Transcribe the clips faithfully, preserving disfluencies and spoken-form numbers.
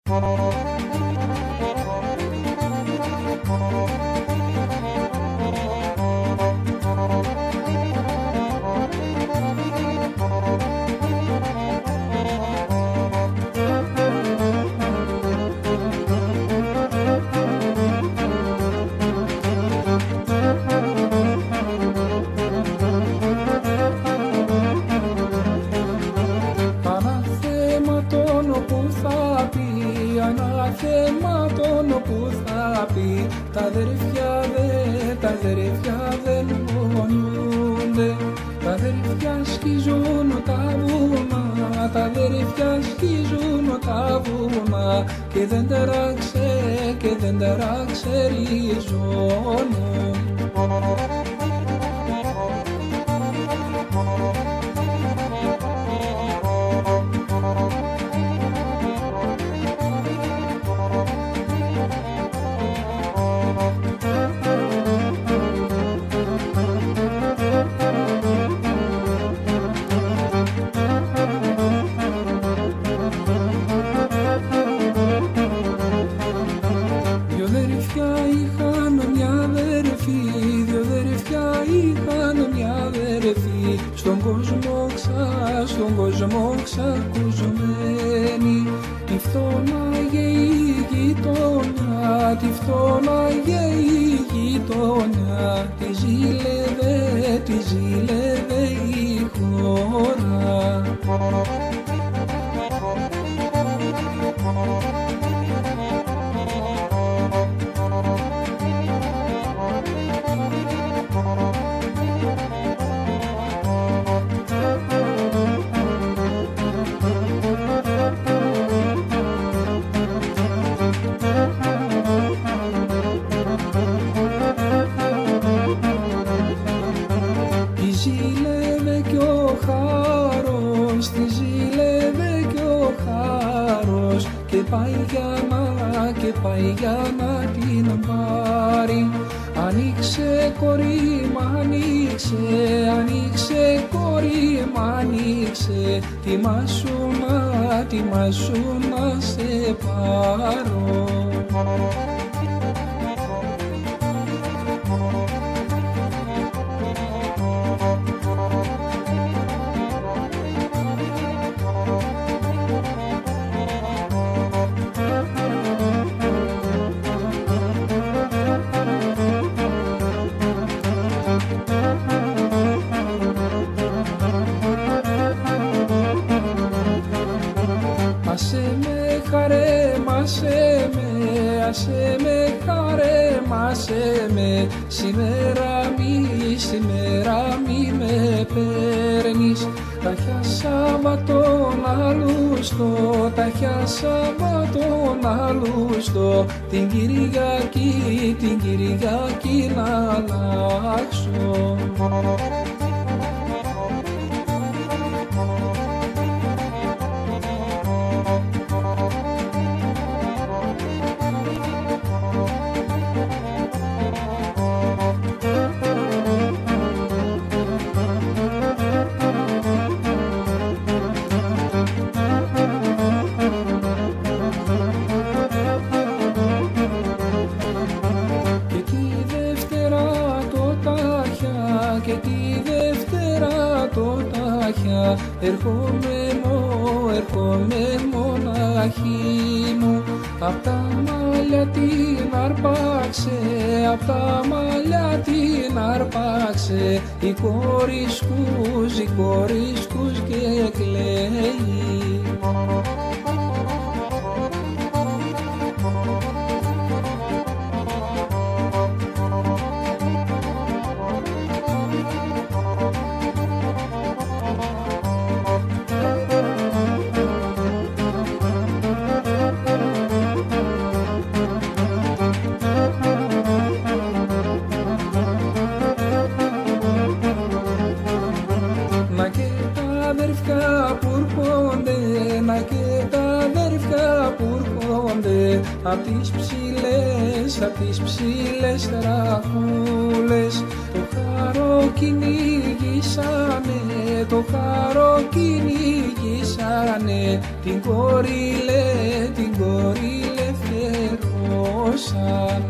Αναθέματον που θα πει, τα αδέρφια δε, τα αδέρφια δεν πονιούνται. Τα αδέρφια σκίζουν τα βουνά, τα αδέρφια σκίζουν τα βουνά και δεν τεράξε, και δεν τεράξε ριζώνουν. Στον κόσμο ξα, στον κόσμο ξακουσμένη, τη φθόναγε η γειτονιά, τη φθόναγε η γειτονιά, τη ζήλευε, τη ζήλευε η χώρα. Και πάει για να, και πάει για να την πάρει. Ανοίξε κορί μ' ανοίξε, ανοίξε κορί μ' ανοίξε, τιμάσου να, τιμάσου να σε πάρω. Άσε με χαρέμασέ με, άσε με χαρέμασέ με, σήμερα μη, σήμερα μη με παίρνεις. Τα χιά Σάββατον αλούστο, τα χιά Σάββατον αλούστο, την Κυριακή, την Κυριακή να αλλάξω. Και τη Δευτέρα το τάχια ερχόμαι μω, ερχόμαι μοναχή μου. Απ' τα μαλλιά την αρπάξε, απ' τα μαλλιά την αρπάξε, η κόρη σκούζει, η κόρη σκούζει και κλαίει. Απ' τις ψηλές, απ' τις ψηλές τραχούλες το χάρο κυνηγήσανε, το χάρο κυνηγήσανε την κόρη, λέ, την κόρη πλήρωσαν.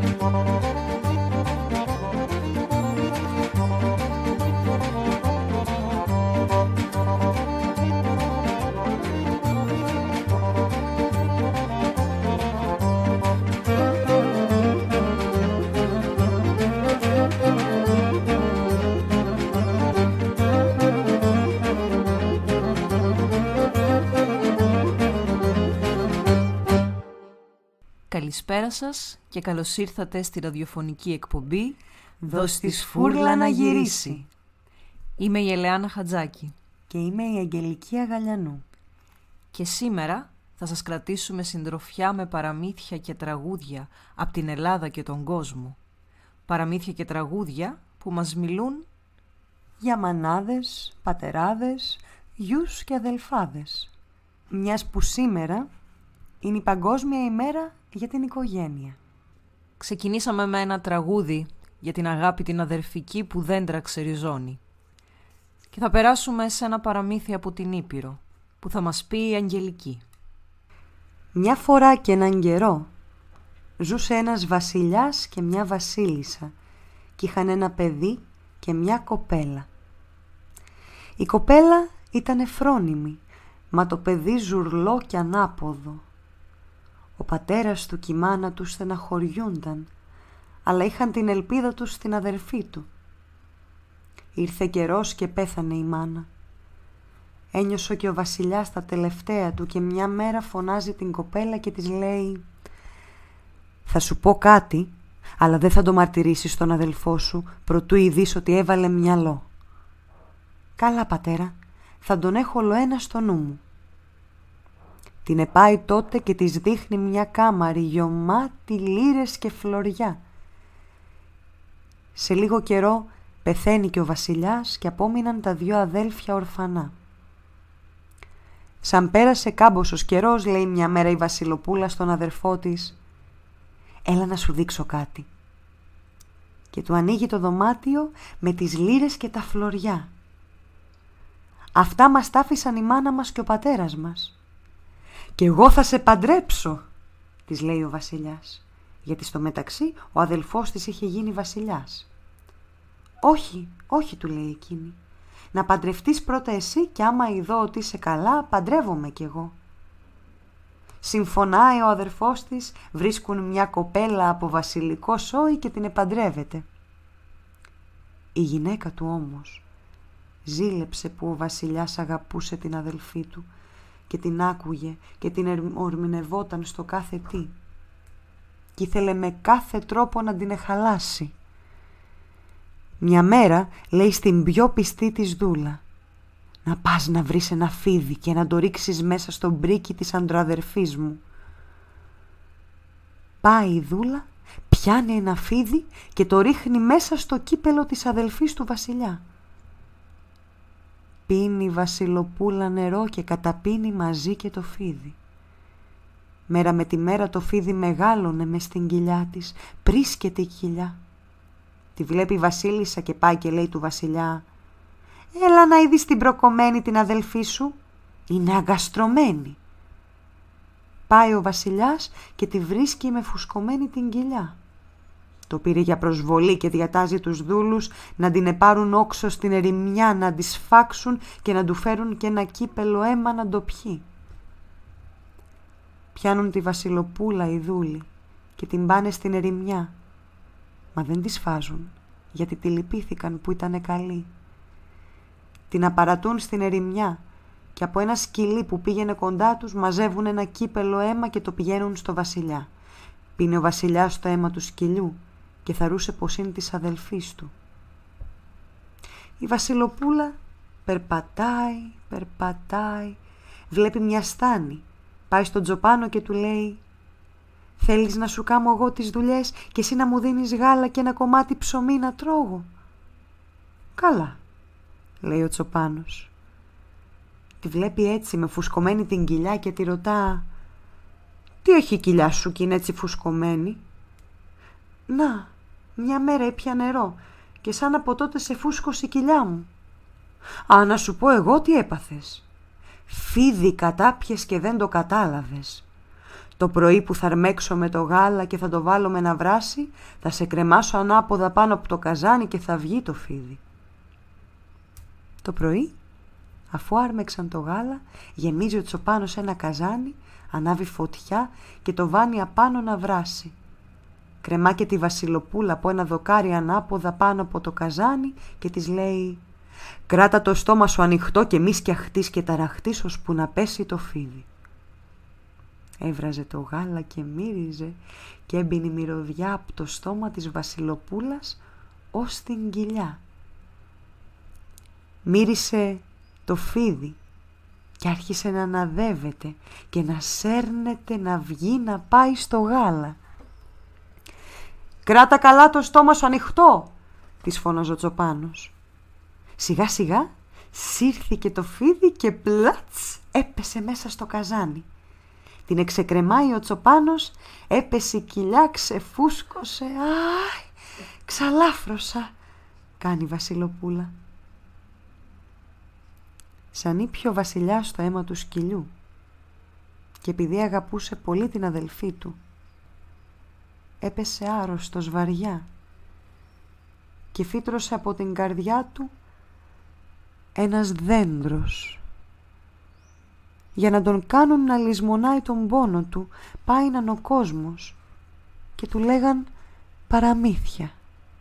Καλησπέρα σας και καλώς ήρθατε στη ραδιοφωνική εκπομπή «Δώσ' της φούρλα να γυρίσει». Είμαι η Ελεάνα Χατζάκη. Και είμαι η Αγγελική Αγαλιανού. Και σήμερα θα σας κρατήσουμε συντροφιά με παραμύθια και τραγούδια από την Ελλάδα και τον κόσμο. Παραμύθια και τραγούδια που μας μιλούν για μανάδες, πατεράδες, γιους και αδελφάδες. Μιας που σήμερα είναι η Παγκόσμια ημέρα για την οικογένεια. Ξεκινήσαμε με ένα τραγούδι για την αγάπη την αδερφική που δέντρα ξεριζώνει. Και θα περάσουμε σε ένα παραμύθι από την Ήπειρο που θα μας πει η Αγγελική. Μια φορά και έναν καιρό ζούσε ένας βασιλιάς και μια βασίλισσα και είχαν ένα παιδί και μια κοπέλα. Η κοπέλα ήταν φρόνιμη, μα το παιδί ζουρλό και ανάποδο. Ο πατέρας του και η μάνα του στεναχωριούνταν, αλλά είχαν την ελπίδα τους στην αδερφή του. Ήρθε καιρός και πέθανε η μάνα. Ένιωσε και ο βασιλιάς τα τελευταία του και μια μέρα φωνάζει την κοπέλα και της λέει «Θα σου πω κάτι, αλλά δεν θα το μαρτυρήσεις στον αδελφό σου, προτού ειδείς ότι έβαλε μυαλό». «Καλά πατέρα, θα τον έχω ολοένα στο νου μου». Την επάει τότε και της δείχνει μια κάμαρη γεμάτη λίρες και φλωριά. Σε λίγο καιρό πεθαίνει και ο βασιλιάς και απόμειναν τα δυο αδέλφια ορφανά. Σαν πέρασε κάμποσος καιρός, λέει μια μέρα η βασιλοπούλα στον αδερφό της «Έλα να σου δείξω κάτι». Και του ανοίγει το δωμάτιο με τις λίρες και τα φλωριά. «Αυτά μας τα άφησαν η μάνα μας και ο πατέρας μας». «Και εγώ θα σε παντρέψω», της λέει ο βασιλιάς, γιατί στο μεταξύ ο αδελφός της είχε γίνει βασιλιάς. «Όχι, όχι», του λέει εκείνη, «να παντρευτείς πρώτα εσύ και άμα ειδώ ότι είσαι καλά, παντρεύομαι κι εγώ». Συμφωνάει ο αδερφός της, βρίσκουν μια κοπέλα από βασιλικό σόι και την επαντρεύεται. Η γυναίκα του όμως ζήλεψε που ο βασιλιάς αγαπούσε την αδελφή του και την άκουγε και την ορμηνευόταν στο κάθε τι και ήθελε με κάθε τρόπο να την εχαλάσει. Μια μέρα λέει στην πιο πιστή της δούλα «Να πας να βρεις ένα φίδι και να το ρίξεις μέσα στο μπρίκι της αντροαδερφής μου». Πάει η δούλα, πιάνει ένα φίδι και το ρίχνει μέσα στο κύπελο της αδελφής του βασιλιά. Πίνει η βασιλοπούλα νερό και καταπίνει μαζί και το φίδι. Μέρα με τη μέρα το φίδι μεγάλωνε μες στην κοιλιά της, πρίσκεται η κοιλιά. Τη βλέπει η βασίλισσα και πάει και λέει του βασιλιά «Έλα να είδεις την προκομμένη την αδελφή σου, είναι αγκαστρωμένη». Πάει ο βασιλιάς και τη βρίσκει με φουσκωμένη την κοιλιά. Το πήρε για προσβολή και διατάζει τους δούλους να την επάρουν όξω στην ερημιά, να τη σφάξουν και να του φέρουν και ένα κύπελο αίμα να το πιει. Πιάνουν τη βασιλοπούλα οι δούλοι και την πάνε στην ερημιά, μα δεν τη σφάζουν γιατί τη λυπήθηκαν που ήτανε καλή. Την απαρατούν στην ερημιά και από ένα σκυλί που πήγαινε κοντά τους μαζεύουν ένα κύπελο αίμα και το πηγαίνουν στο βασιλιά. Πίνει ο βασιλιάς το αίμα του σκυλιού και θαρούσε πως είναι της αδελφής του. Η βασιλοπούλα περπατάει, περπατάει, βλέπει μια στάνη, πάει στον τζοπάνο και του λέει «Θέλεις να σου κάμω εγώ τις δουλειές και εσύ να μου δίνεις γάλα και ένα κομμάτι ψωμί να τρώγω?» «Καλά», λέει ο τσοπάνος. Τη βλέπει έτσι με φουσκωμένη την κοιλιά και τη ρωτά «Τι έχει η κοιλιά σου και είναι έτσι φουσκωμένη?» «Να, μια μέρα έπια νερό και σαν από τότε σε φούσκωσε η κοιλιά μου». «Α, να σου πω εγώ τι έπαθες». «Φίδι κατάπιες και δεν το κατάλαβες». Το πρωί που θα αρμέξω με το γάλα και θα το βάλω με να βράσει, θα σε κρεμάσω ανάποδα πάνω από το καζάνι και θα βγει το φίδι. Το πρωί, αφού άρμεξαν το γάλα, γεμίζει ο Τσοπάνος ένα καζάνι, ανάβει φωτιά και το βάνει απάνω να βράσει. Κρεμά και τη Βασιλοπούλα από ένα δοκάρι ανάποδα πάνω από το καζάνι και της λέει «Κράτα το στόμα σου ανοιχτό και μη σκιαχτείς και ταραχτείς ώσπου να πέσει το φίδι». Έβραζε το γάλα και μύριζε και έμπαινε η μυρωδιά από το στόμα της Βασιλοπούλας ως την κοιλιά. Μύρισε το φίδι και άρχισε να αναδεύεται και να σέρνεται να βγει να πάει στο γάλα. «Κράτα καλά το στόμα σου ανοιχτό», της φώναζε ο Τσοπάνος. Σιγά σιγά σύρθηκε το φίδι και πλάτς έπεσε μέσα στο καζάνι. Την εξεκρεμάει ο Τσοπάνος, έπεσε η κοιλιά, ξεφούσκωσε. «Αι, ξαλάφρωσα», κάνει η Βασιλοπούλα. Σαν ήπιο ο βασιλιάς το αίμα του σκυλιού και επειδή αγαπούσε πολύ την αδελφή του, έπεσε άρρωστος βαριά και φύτρωσε από την καρδιά του ένας δέντρος. Για να τον κάνουν να λησμονάει τον πόνο του, πάιναν ο κόσμος και του λέγαν παραμύθια.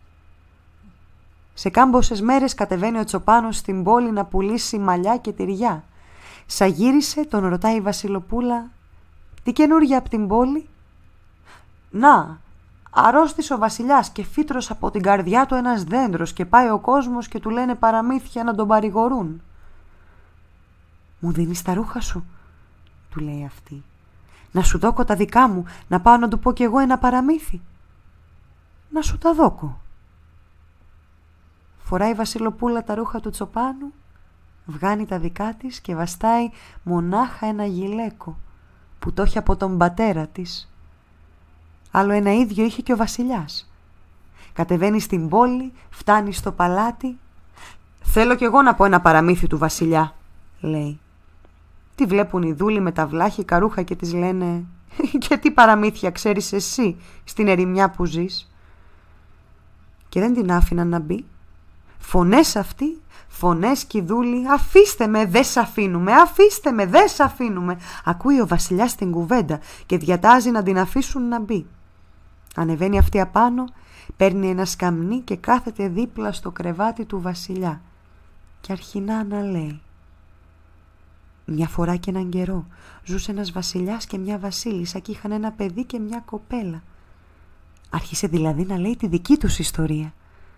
Σε κάμποσες μέρες κατεβαίνει ο Τσοπάνος στην πόλη να πουλήσει μαλλιά και τυριά. Σα γύρισε, τον ρωτάει η Βασιλοπούλα, «Τι καινούρια από την πόλη?» «Να, αρρώστησε ο βασιλιάς και φύτρωσε από την καρδιά του ένας δέντρος και πάει ο κόσμος και του λένε παραμύθια να τον παρηγορούν». «Μου δίνεις τα ρούχα σου?» του λέει αυτή. «Να σου δώκω τα δικά μου, να πάω να του πω κι εγώ ένα παραμύθι?» «Να σου τα δώκω». Φοράει η Βασιλοπούλα τα ρούχα του Τσοπάνου, βγάνει τα δικά της και βαστάει μονάχα ένα γυλαίκο που το έχει από τον πατέρα της. Άλλο ένα ίδιο είχε και ο βασιλιάς. Κατεβαίνει στην πόλη, φτάνει στο παλάτι. «Θέλω κι εγώ να πω ένα παραμύθι του βασιλιά», λέει. Τη βλέπουν οι δούλοι με τα βλάχικα ρούχα και της λένε «Και τι παραμύθια ξέρεις εσύ στην ερημιά που ζεις?» Και δεν την άφηναν να μπει. Φωνές αυτοί, φωνές κι οι δούλοι, «Αφήστε με, δε σ' αφήνουμε, αφήστε με, δε σ' αφήνουμε». Ακούει ο βασιλιάς την κουβέντα και διατάζει να την αφήσουν να μπει. Ανεβαίνει αυτή απάνω, παίρνει ένα σκαμνί και κάθεται δίπλα στο κρεβάτι του βασιλιά και αρχινά να λέει. Μια φορά και έναν καιρό ζούσε ένας βασιλιάς και μια βασίλισσα και είχαν ένα παιδί και μια κοπέλα. Άρχισε δηλαδή να λέει τη δική τους ιστορία.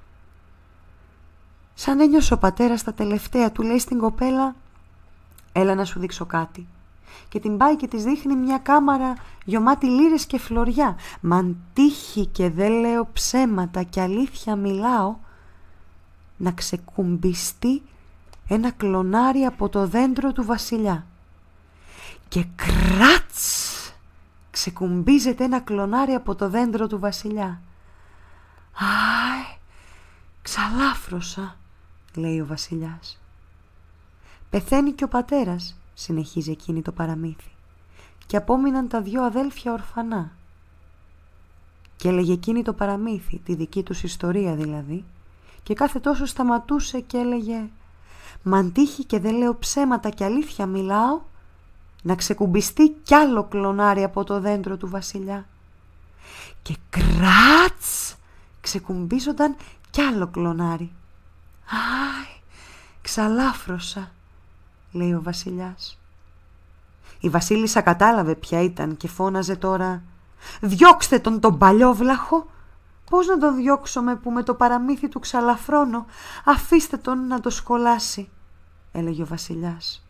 Σαν ένιωσε ο πατέρας τα τελευταία, του λέει στην κοπέλα «Έλα να σου δείξω κάτι». Και την πάει και της δείχνει μια κάμαρα γεμάτη λίρες και φλωριά. «Μ' αν τύχει και δεν λέω ψέματα και αλήθεια μιλάω, να ξεκουμπιστεί ένα κλονάρι από το δέντρο του βασιλιά». Και κράτς ξεκουμπίζεται ένα κλονάρι από το δέντρο του βασιλιά. «Αι, ξαλάφρωσα», λέει ο βασιλιάς. «Πεθαίνει και ο πατέρας», συνεχίζει εκείνη το παραμύθι, «και απόμειναν τα δυο αδέλφια ορφανά». Και έλεγε εκείνη το παραμύθι, τη δική τους ιστορία δηλαδή, και κάθε τόσο σταματούσε και έλεγε «Μ' αν τύχει και δεν λέω ψέματα και αλήθεια μιλάω, να ξεκουμπιστεί κι άλλο κλονάρι από το δέντρο του βασιλιά». Και κράτς ξεκουμπίζονταν κι άλλο κλονάρι. «Αι, ξαλάφρωσα», λέει ο βασιλιάς. Η βασίλισσα κατάλαβε ποια ήταν και φώναζε τώρα «Διώξτε τον τον παλιόβλαχο». «Πώς να τον διώξουμε που με το παραμύθι του ξαλαφρώνω, αφήστε τον να το σκολάσει», έλεγε ο βασιλιάς.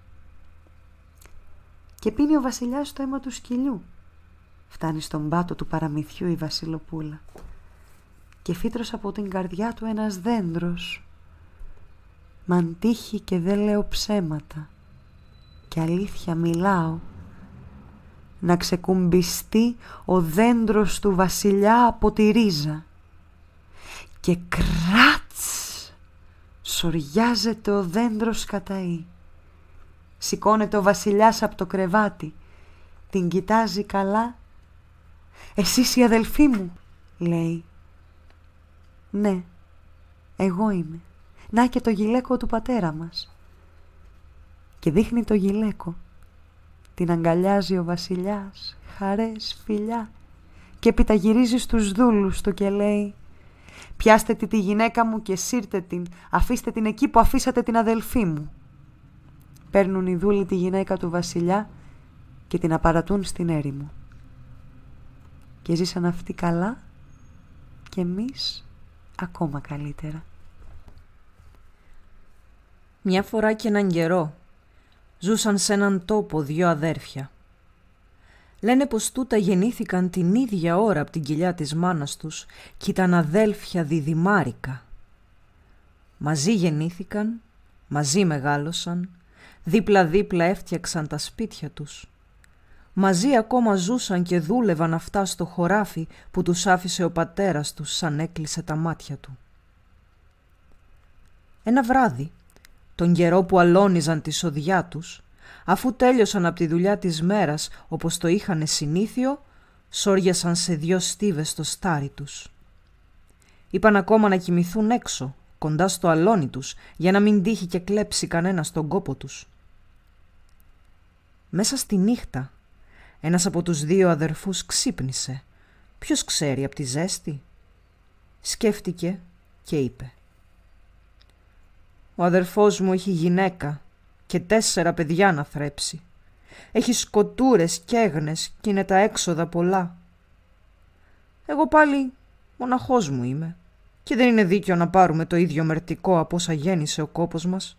Και πίνει ο βασιλιάς το αίμα του σκυλιού. Φτάνει στον πάτο του παραμυθιού η Βασιλοπούλα και φύτρωσε από την καρδιά του ένας δέντρος. «Μ' αν τύχει και δεν λέω ψέματα και αλήθεια μιλάω, να ξεκουμπιστεί ο δέντρος του βασιλιά από τη ρίζα». Και κράτς σοριάζεται ο δέντρος καταεί. Σηκώνεται ο βασιλιάς από το κρεβάτι την κοιτάζει καλά. «Εσείς η αδελφή μου», λέει. «Ναι, εγώ είμαι. Να και το γυλαίκο του πατέρα μας». Και δείχνει το γυλαίκο. Την αγκαλιάζει ο βασιλιάς, χαρές, φιλιά. Και έπειτα γυρίζει στους δούλους του και λέει: «Πιάστε τη, τη γυναίκα μου και σύρτε την, αφήστε την εκεί που αφήσατε την αδελφή μου». Παίρνουν οι δούλοι τη γυναίκα του βασιλιά και την απαρατούν στην έρημο. Και ζήσαν αυτοί καλά και εμείς ακόμα καλύτερα. Μια φορά και έναν καιρό ζούσαν σε έναν τόπο δύο αδέρφια. Λένε πως τούτα γεννήθηκαν την ίδια ώρα από την κοιλιά της μάνας τους και ήταν αδέλφια διδυμάρικα. Μαζί γεννήθηκαν, μαζί μεγάλωσαν, δίπλα-δίπλα έφτιαξαν τα σπίτια τους. Μαζί ακόμα ζούσαν και δούλευαν αυτά στο χωράφι που τους άφησε ο πατέρας τους σαν έκλεισε τα μάτια του. Ένα βράδυ, τον καιρό που αλώνιζαν τη σοδιά τους, αφού τέλειωσαν από τη δουλειά της μέρας όπως το είχανε συνήθιο, σόριασαν σε δυο στίβες στο στάρι τους. Είπαν ακόμα να κοιμηθούν έξω, κοντά στο αλόνι τους, για να μην τύχει και κλέψει κανένα στον κόπο τους. Μέσα στη νύχτα, ένας από τους δύο αδερφούς ξύπνησε. Ποιος ξέρει από τη ζέστη? Σκέφτηκε και είπε: «Ο αδερφός μου έχει γυναίκα και τέσσερα παιδιά να θρέψει. Έχει σκοτούρες και έγνες και είναι τα έξοδα πολλά. Εγώ πάλι μοναχός μου είμαι και δεν είναι δίκαιο να πάρουμε το ίδιο μερτικό από όσα γέννησε ο κόπος μας».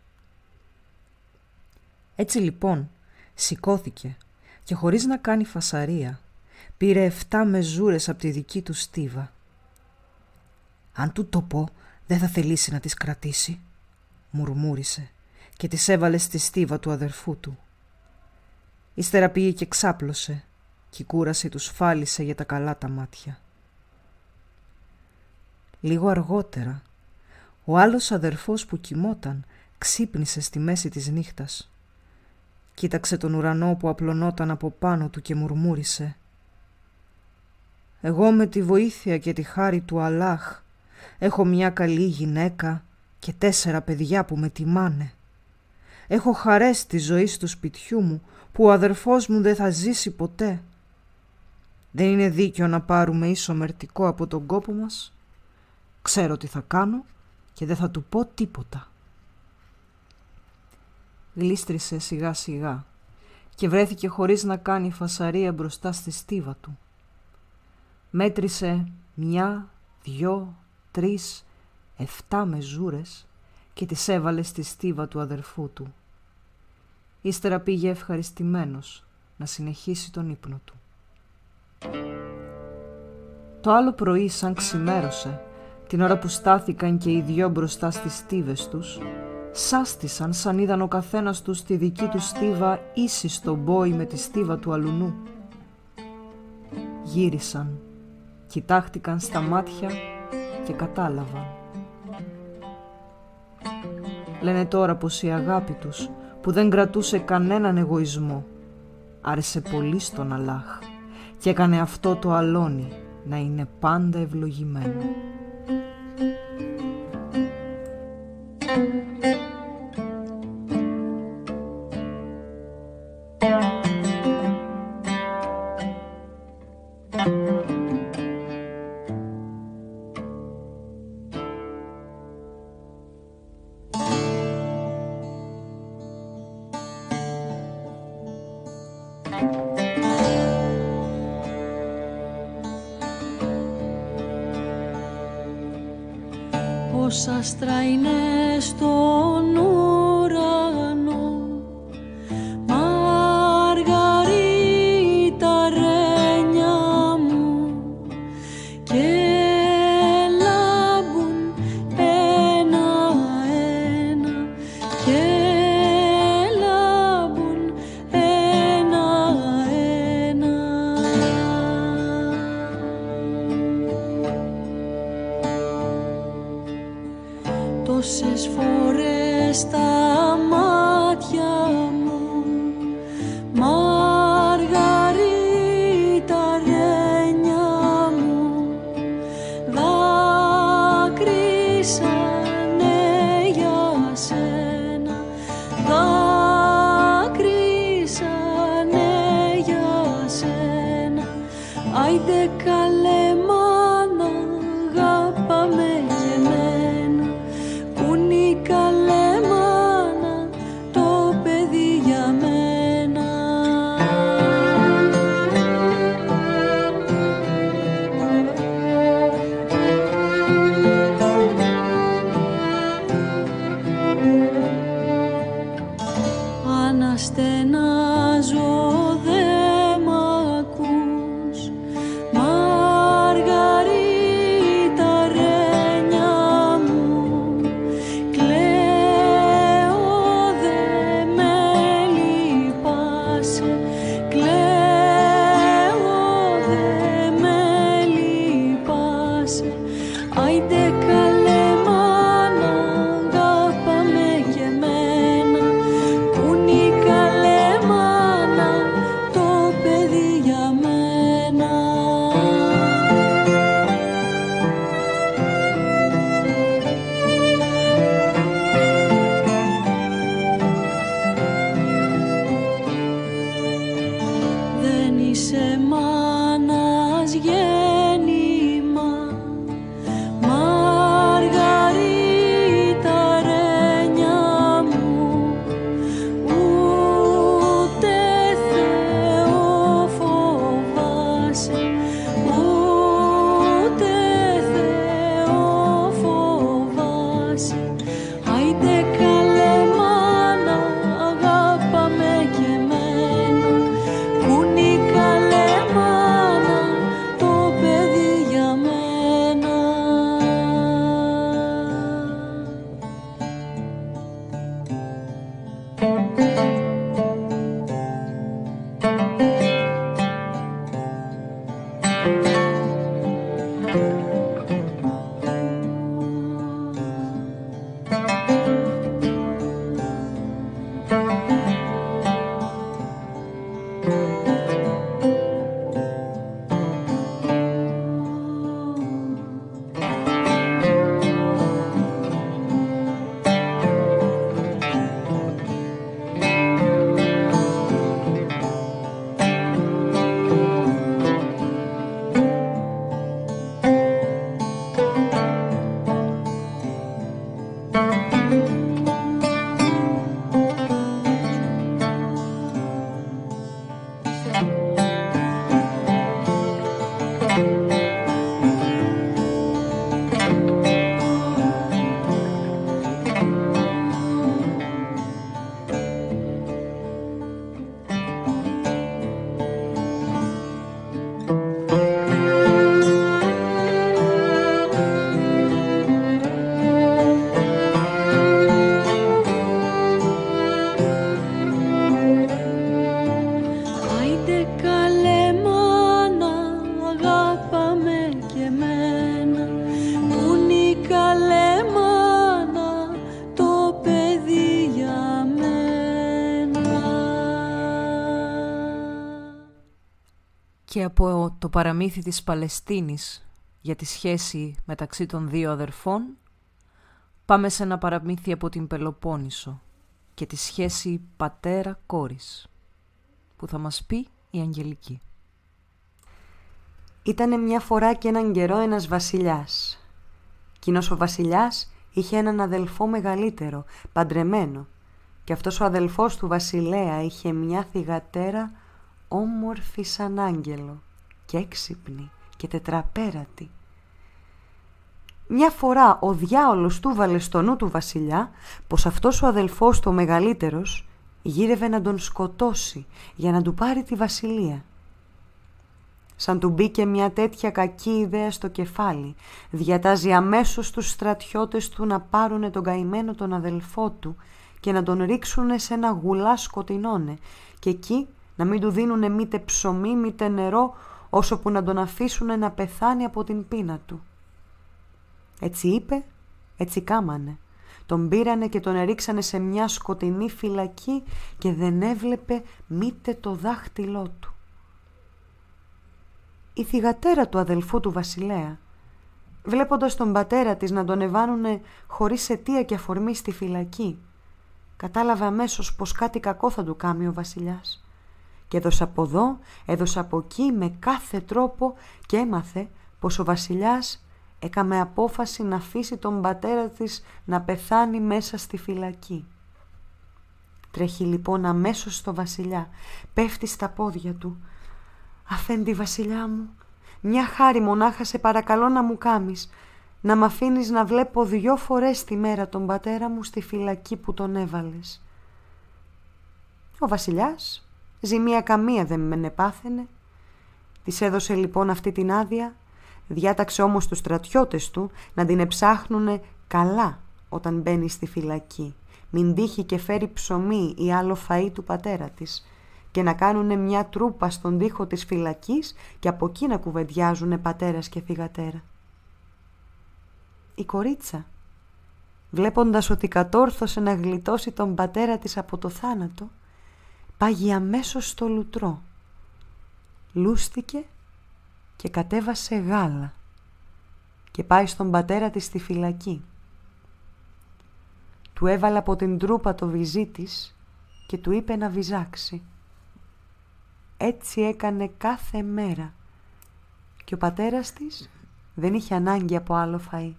Έτσι λοιπόν σηκώθηκε και χωρίς να κάνει φασαρία πήρε εφτά μεζούρες από τη δική του στίβα. «Αν του το πω δεν θα θελήσει να τις κρατήσει», μουρμούρισε και τις έβαλε στη στίβα του αδερφού του. Ύστερα πήγε και ξάπλωσε και η κούραση του σφάλισε για τα καλά τα μάτια. Λίγο αργότερα, ο άλλος αδερφός που κοιμόταν ξύπνησε στη μέση της νύχτας. Κοίταξε τον ουρανό που απλωνόταν από πάνω του και μουρμούρισε: «Εγώ με τη βοήθεια και τη χάρη του Αλλάχ έχω μια καλή γυναίκα και τέσσερα παιδιά που με τιμάνε. Έχω χαρές τη ζωή του σπιτιού μου που ο αδερφός μου δεν θα ζήσει ποτέ. Δεν είναι δίκαιο να πάρουμε ίσο μερτικό από τον κόπο μας. Ξέρω τι θα κάνω και δεν θα του πω τίποτα». Γλίστρισε σιγά σιγά και βρέθηκε χωρίς να κάνει φασαρία μπροστά στη στίβα του. Μέτρησε μια, δυο, τρεις, εφτά μεζούρες και τις έβαλε στη στίβα του αδερφού του. Ύστερα πήγε ευχαριστημένος να συνεχίσει τον ύπνο του. Το άλλο πρωί, σαν ξημέρωσε, την ώρα που στάθηκαν και οι δυο μπροστά στις στίβες τους, σάστησαν σαν είδαν ο καθένας τους τη δική του στίβα ίση στον πόη με τη στίβα του αλουνού. Γύρισαν, κοιτάχτηκαν στα μάτια και κατάλαβαν. Λένε τώρα πως η αγάπη τους, που δεν κρατούσε κανέναν εγωισμό, άρεσε πολύ στον Αλλάχ και έκανε αυτό το αλόνι να είναι πάντα ευλογημένο. Πως άστρα είναι στον ουρανό, Μαργαρίτα ρένια μου, και λάμπουν ένα-ένα, και λάμπουν ένα-ένα. Τόσες φορές τα μάτια μου, Μαργαρίτα άιντε καλέ μάνα, αγάπα με και εμένα, που είναι η καλέ μάνα, το παιδί για μένα. Αναστενάζω, δε μ' ακούς, Μαργαρίτα ρένια μου, κλαίω, δε με λυπάσαι, κλαίω, δε με λυπάσαι, άιντε καλέ μάνα, αγάπα με και εμένα, που είναι η καλέ μάνα, το παιδί για μένα. Δεν είσαι μάνας γέννημα, Μαργαρίτα ρένια μου, ούτε Θεό φοβάσαι, ούτε Θεό φοβάσαι, άιντε καλέ μάνα, αγάπα με και εμένα, που είναι η καλέ μάνα, το παιδί για μένα. Άιντε καλέ μάνα, αγάπα με και εμένα, που είναι η καλέ μάνα, το παιδί για μένα. Και από το παραμύθι της Παλαιστίνης για τη σχέση μεταξύ των δύο αδερφών, πάμε σε ένα παραμύθι από την Πελοπόννησο και τη σχέση πατέρα-κόρης, που θα μας πει η Αγγελική. Ήτανε μια φορά και έναν καιρό ένας βασιλιάς. Κοινός ο βασιλιάς είχε έναν αδελφό μεγαλύτερο, παντρεμένο, και αυτός ο αδελφός του βασιλέα είχε μια θυγατέρα όμορφη σαν άγγελο και έξυπνη και τετραπέρατη. Μια φορά ο διάολος του βάλε στο νου του βασιλιά πως αυτός ο αδελφός το μεγαλύτερος γύρευε να τον σκοτώσει για να του πάρει τη βασιλεία. Σαν του μπήκε μια τέτοια κακή ιδέα στο κεφάλι, διατάζει αμέσως τους στρατιώτες του να πάρουνε τον καημένο τον αδελφό του και να τον ρίξουνε σε ένα γουλά σκοτεινόνε και εκεί να μην του δίνουνε μήτε ψωμί μήτε νερό, όσο που να τον αφήσουνε να πεθάνει από την πείνα του. Έτσι είπε, έτσι κάμανε. Τον πήρανε και τον ερίξανε σε μια σκοτεινή φυλακή και δεν έβλεπε μήτε το δάχτυλό του. Η θυγατέρα του αδελφού του βασιλέα, βλέποντας τον πατέρα της να τον εβάνουνε χωρίς αιτία και αφορμή στη φυλακή, κατάλαβε αμέσως πως κάτι κακό θα του κάμει ο βασιλιάς Και έδωσε από εδώ, έδωσε από εκεί με κάθε τρόπο και έμαθε πως ο βασιλιάς έκαμε απόφαση να αφήσει τον πατέρα της να πεθάνει μέσα στη φυλακή. Τρέχει λοιπόν αμέσως στο βασιλιά, πέφτει στα πόδια του. «Αφέντη βασιλιά μου, μια χάρη μονάχα σε παρακαλώ να μου κάμεις, να μ' αφήνεις να βλέπω δυο φορές τη μέρα τον πατέρα μου στη φυλακή που τον έβαλες». Ο βασιλιάς ζημία καμία δεν μεν επάθαινε. Της έδωσε λοιπόν αυτή την άδεια, διάταξε όμως τους στρατιώτες του να την εψάχνουνε καλά όταν μπαίνει στη φυλακή, μην τύχει και φέρει ψωμί ή άλλο φαΐ του πατέρα της, και να κάνουνε μια τρούπα στον τοίχο της φυλακής και από εκεί να κουβεντιάζουνε πατέρας και θυγατέρα. Η κορίτσα, βλέποντας ότι κατόρθωσε να γλιτώσει τον πατέρα της από το θάνατο, πάγει αμέσως στο λουτρό, λούστηκε και κατέβασε γάλα και πάει στον πατέρα της στη φυλακή. Του έβαλε από την τρούπα το βυζί της και του είπε να βυζάξει. Έτσι έκανε κάθε μέρα και ο πατέρας της δεν είχε ανάγκη από άλλο φαΐ.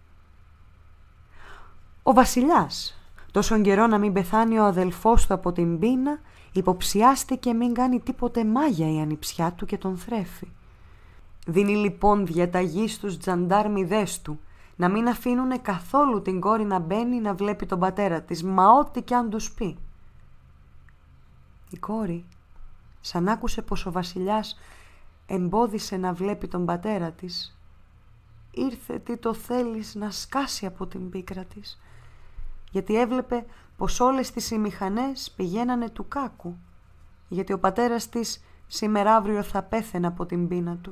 Ο βασιλιάς, τόσον καιρό να μην πεθάνει ο αδελφός του από την πείνα, υποψιάστηκε μην κάνει τίποτε μάγια η ανιψιά του και τον θρέφει. Δίνει λοιπόν διαταγή στους τζαντάρμιδες του να μην αφήνουνε καθόλου την κόρη να μπαίνει να βλέπει τον πατέρα της, μα ό,τι κι αν τους πει. Η κόρη, σαν άκουσε πως ο βασιλιάς εμπόδισε να βλέπει τον πατέρα της, ήρθε τι το θέλεις να σκάσει από την πίκρα της, γιατί έβλεπε πως όλες τις ημιχανές πηγαίνανε του κάκου, γιατί ο πατέρας της σήμερα αύριο θα πέθαινε από την πείνα του.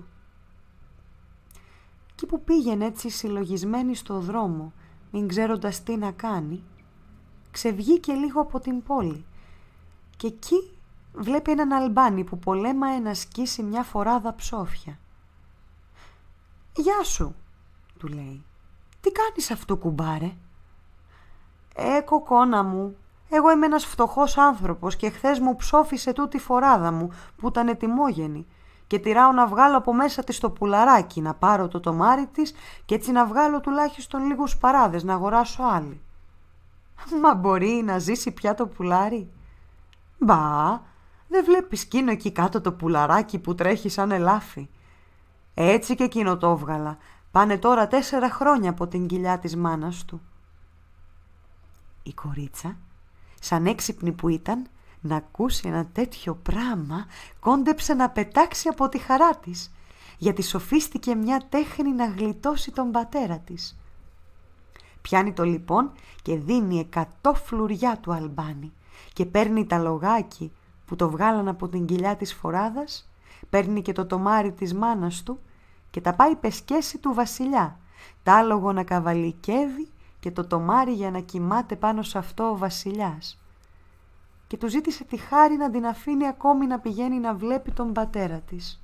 Κι που πήγαινε έτσι συλλογισμένη στο δρόμο, μην ξέροντας τι να κάνει, ξεβγήκε λίγο από την πόλη και εκεί βλέπει έναν Αλμπάνι που πολέμαε να σκίσει μια φοράδα ψόφια. «Γεια σου», του λέει, «τι κάνεις αυτό κουμπάρε?» «Ε, κοκόνα μου, εγώ είμαι ένας φτωχός άνθρωπος και χθες μου ψόφισε τούτη φοράδα μου που ήταν ετοιμόγενη και τυράω να βγάλω από μέσα της το πουλαράκι, να πάρω το τομάρι της και έτσι να βγάλω τουλάχιστον λίγους παράδες να αγοράσω άλλη». «Μα μπορεί να ζήσει πια το πουλάρι?» «Μπα, δεν βλέπεις κείνο εκεί κάτω το πουλαράκι που τρέχει σαν ελάφι?» «Έτσι και εκείνο το έβγαλα, πάνε τώρα τέσσερα χρόνια από την κοιλιά της μάνας του». Η κορίτσα, σαν έξυπνη που ήταν, να ακούσει ένα τέτοιο πράμα, κόντεψε να πετάξει από τη χαρά της, γιατί σοφίστηκε μια τέχνη να γλιτώσει τον πατέρα της. Πιάνει το λοιπόν και δίνει εκατό φλουριά του Αλμπάνι και παίρνει τα λογάκι που το βγάλαν από την κοιλιά της φοράδας, παίρνει και το τομάρι της μάνας του και τα πάει πεσκέση του βασιλιά, τ' άλογο να καβαλικεύει και το τομάρι για να κοιμάται πάνω σε αυτό ο βασιλιάς. Και του ζήτησε τη χάρη να την αφήνει ακόμη να πηγαίνει να βλέπει τον πατέρα της.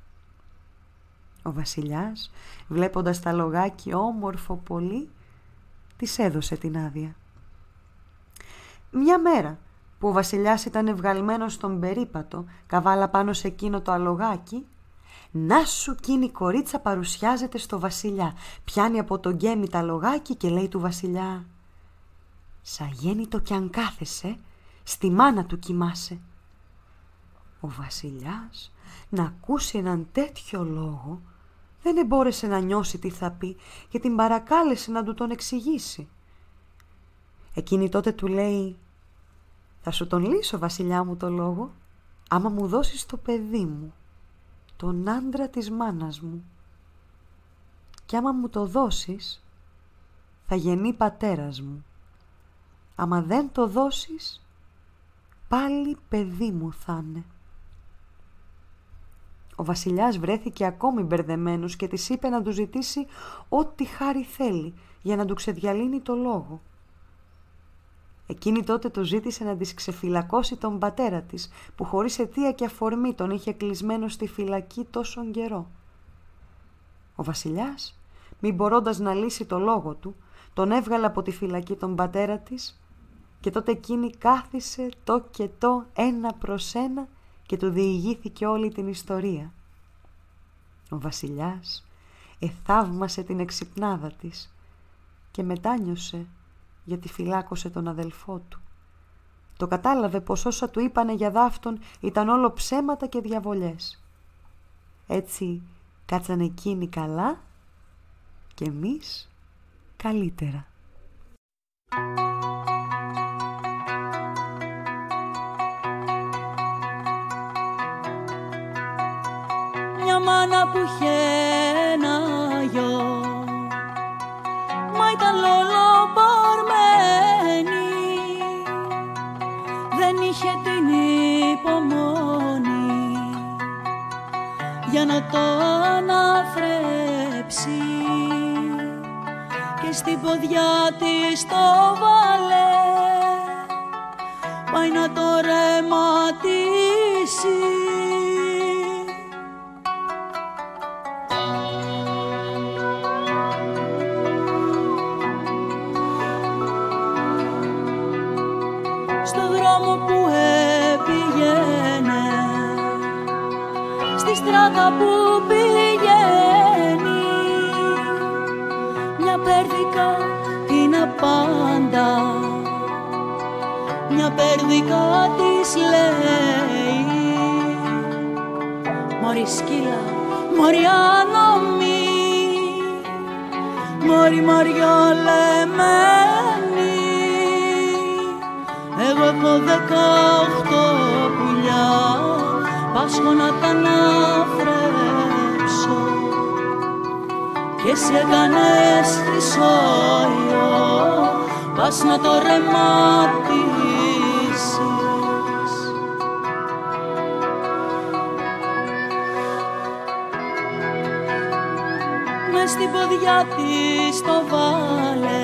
Ο βασιλιάς, βλέποντας τα λογάκι όμορφο πολύ, της έδωσε την άδεια. Μια μέρα που ο βασιλιάς ήταν ευγαλμένος στον περίπατο, καβάλα πάνω σε εκείνο το αλογάκι, να σου κείνη η κορίτσα παρουσιάζεται στο βασιλιά, πιάνει από το γκέμι τα λογάκι και λέει του βασιλιά: «Σα γέννητο κι αν κάθεσαι, στη μάνα του κοιμάσαι». Ο βασιλιάς να ακούσει έναν τέτοιο λόγο δεν εμπόρεσε να νιώσει τι θα πει και την παρακάλεσε να του τον εξηγήσει. Εκείνη τότε του λέει: «Θα σου τον λύσω, βασιλιά μου, το λόγο, άμα μου δώσεις το παιδί μου, τον άντρα της μάνας μου. Κι άμα μου το δώσεις, θα γεννεί πατέρας μου. Άμα δεν το δώσεις, πάλι παιδί μου θα είναι». Ο βασιλιάς βρέθηκε ακόμη μπερδεμένος και της είπε να του ζητήσει ό,τι χάρη θέλει για να του ξεδιαλύνει το λόγο. Εκείνη τότε το ζήτησε να της ξεφυλακώσει τον πατέρα της, που χωρίς αιτία και αφορμή τον είχε κλεισμένο στη φυλακή τόσον καιρό. Ο βασιλιάς, μη μπορώντας να λύσει το λόγο του, τον έβγαλε από τη φυλακή τον πατέρα της και τότε εκείνη κάθισε το και το ένα προς ένα και του διηγήθηκε όλη την ιστορία. Ο βασιλιάς εθαύμασε την εξυπνάδα της και μετάνιωσε γιατί φυλάκωσε τον αδελφό του. Το κατάλαβε πως όσα του είπανε για δάφτον ήταν όλο ψέματα και διαβολιές. Έτσι κάτσανε εκείνοι καλά και εμείς καλύτερα. Μια μάνα που είχε ένα γιο, μα ήταν λολοπαρμένη, δεν είχε την υπομονή για να το αναθρέψει και στην ποδιά της το βάλε, πάει να το ρεματίσει. Στο δρόμο που έπηγαινε, στη στράτα που πηγαίνει, μια πέρδικα την απάντα, μια πέρδικα της λέει, μωρή σκύλα, μωρή ανομή, μωρή μαριολεμένη, εγώ έχω δεκαοχτώ πουλιά, πάσχω να τα αναθρέψω και εσύ έκανες χρυσόιο, πας να το ρεματίσεις. Μες στην ποδιά της το βάλε,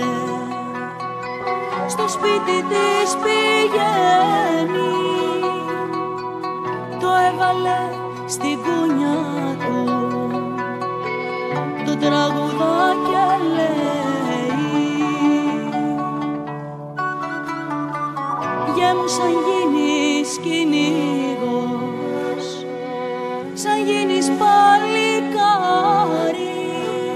στο σπίτι της πηγαίνει, το έβαλε στην κούνια του, το τραγουδά και λέει, γε μου σαν γίνεις κυνήγος, σαν γίνεις παλικάρι,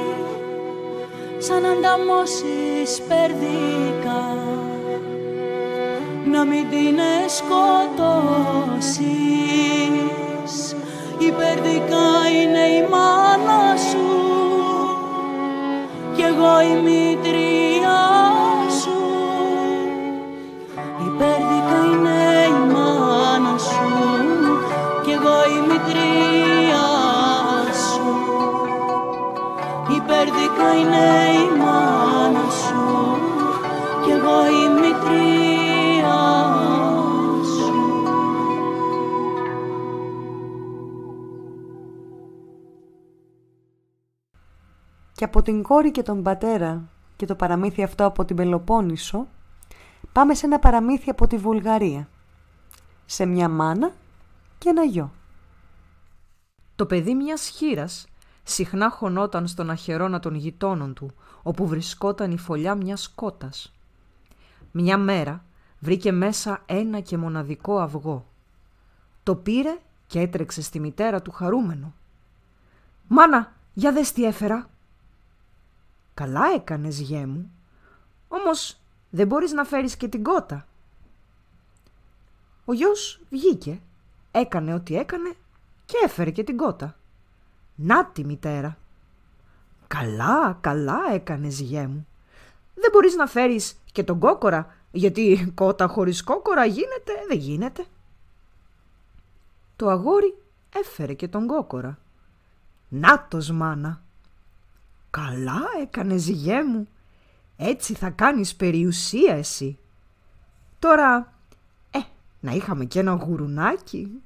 σαν ανταμώσεις περδίκα, να μην την σκοτώσεις. Η περδικά είναι η μάνα σου κι εγώ η μητριά σου. Η περδικά είναι η μάνα σου κι εγώ η μητριά σου. Η περδικά είναι η μάνα σου κι εγώ η μητριά. Και από την κόρη και τον πατέρα και το παραμύθι αυτό από την Πελοπόννησο, πάμε σε ένα παραμύθι από τη Βουλγαρία, σε μια μάνα και ένα γιο. Το παιδί μιας χήρας συχνά χωνόταν στον αχαιρώνα των γειτόνων του, όπου βρισκόταν η φωλιά μιας κότας. Μια μέρα βρήκε μέσα ένα και μοναδικό αυγό. Το πήρε και έτρεξε στη μητέρα του χαρούμενο. «Μάνα, για δες τι έφερα». «Καλά έκανες, γιέ μου, όμως δεν μπορείς να φέρεις και την κότα». Ο γιος βγήκε, έκανε ό,τι έκανε και έφερε και την κότα. «Να τη, μητέρα». «Καλά, καλά έκανες, γιέ μου. Δεν μπορείς να φέρεις και τον κόκορα, γιατί κότα χωρίς κόκορα γίνεται, δεν γίνεται». Το αγόρι έφερε και τον κόκορα. «Νάτος, μάνα». «Καλά έκανες, γιέ μου. Έτσι θα κάνεις περιουσία εσύ. Τώρα, ε, να είχαμε και ένα γουρουνάκι».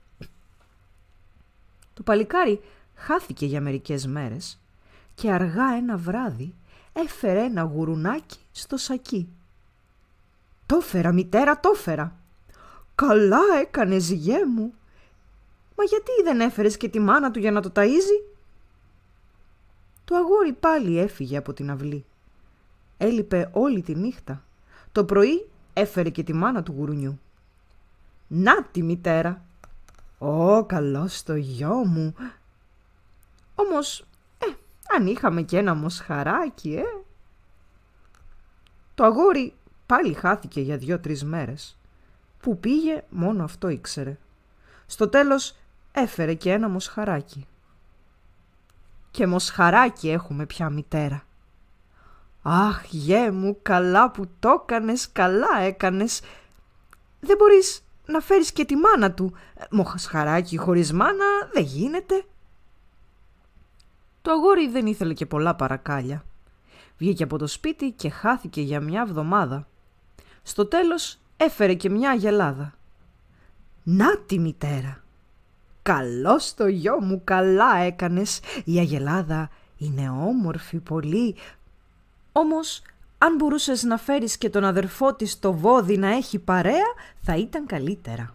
Το παλικάρι χάθηκε για μερικές μέρες και αργά ένα βράδυ έφερε ένα γουρουνάκι στο σακί. «Το φέρα, μητέρα, το φέρα». «Καλά έκανες, γιέ μου. Μα γιατί δεν έφερες και τη μάνα του για να το ταΐζει?» Το αγόρι πάλι έφυγε από την αυλή. Έλειπε όλη τη νύχτα. Το πρωί έφερε και τη μάνα του γουρουνιού. «Να τη, μητέρα». «Ω, καλώς το γιο μου. Όμως, ε, αν είχαμε και ένα μοσχαράκι, ε». Το αγόρι πάλι χάθηκε για δυο-τρεις μέρες. Που πήγε μόνο αυτό ήξερε. Στο τέλος έφερε και ένα μοσχαράκι. «Και μοσχαράκι έχουμε πια, μητέρα». «Αχ, γιέ μου, καλά που το έκανες, καλά έκανες. Δεν μπορείς να φέρεις και τη μάνα του. Μοσχαράκι χωρίς μάνα δεν γίνεται». Το αγόρι δεν ήθελε και πολλά παρακάλια. Βγήκε από το σπίτι και χάθηκε για μια εβδομάδα. Στο τέλος έφερε και μια αγελάδα. «Να τη, μητέρα». «Καλώς το γιο μου, καλά έκανες. Η αγελάδα είναι όμορφη πολύ. Όμως, αν μπορούσες να φέρεις και τον αδερφό της το βόδι να έχει παρέα, θα ήταν καλύτερα».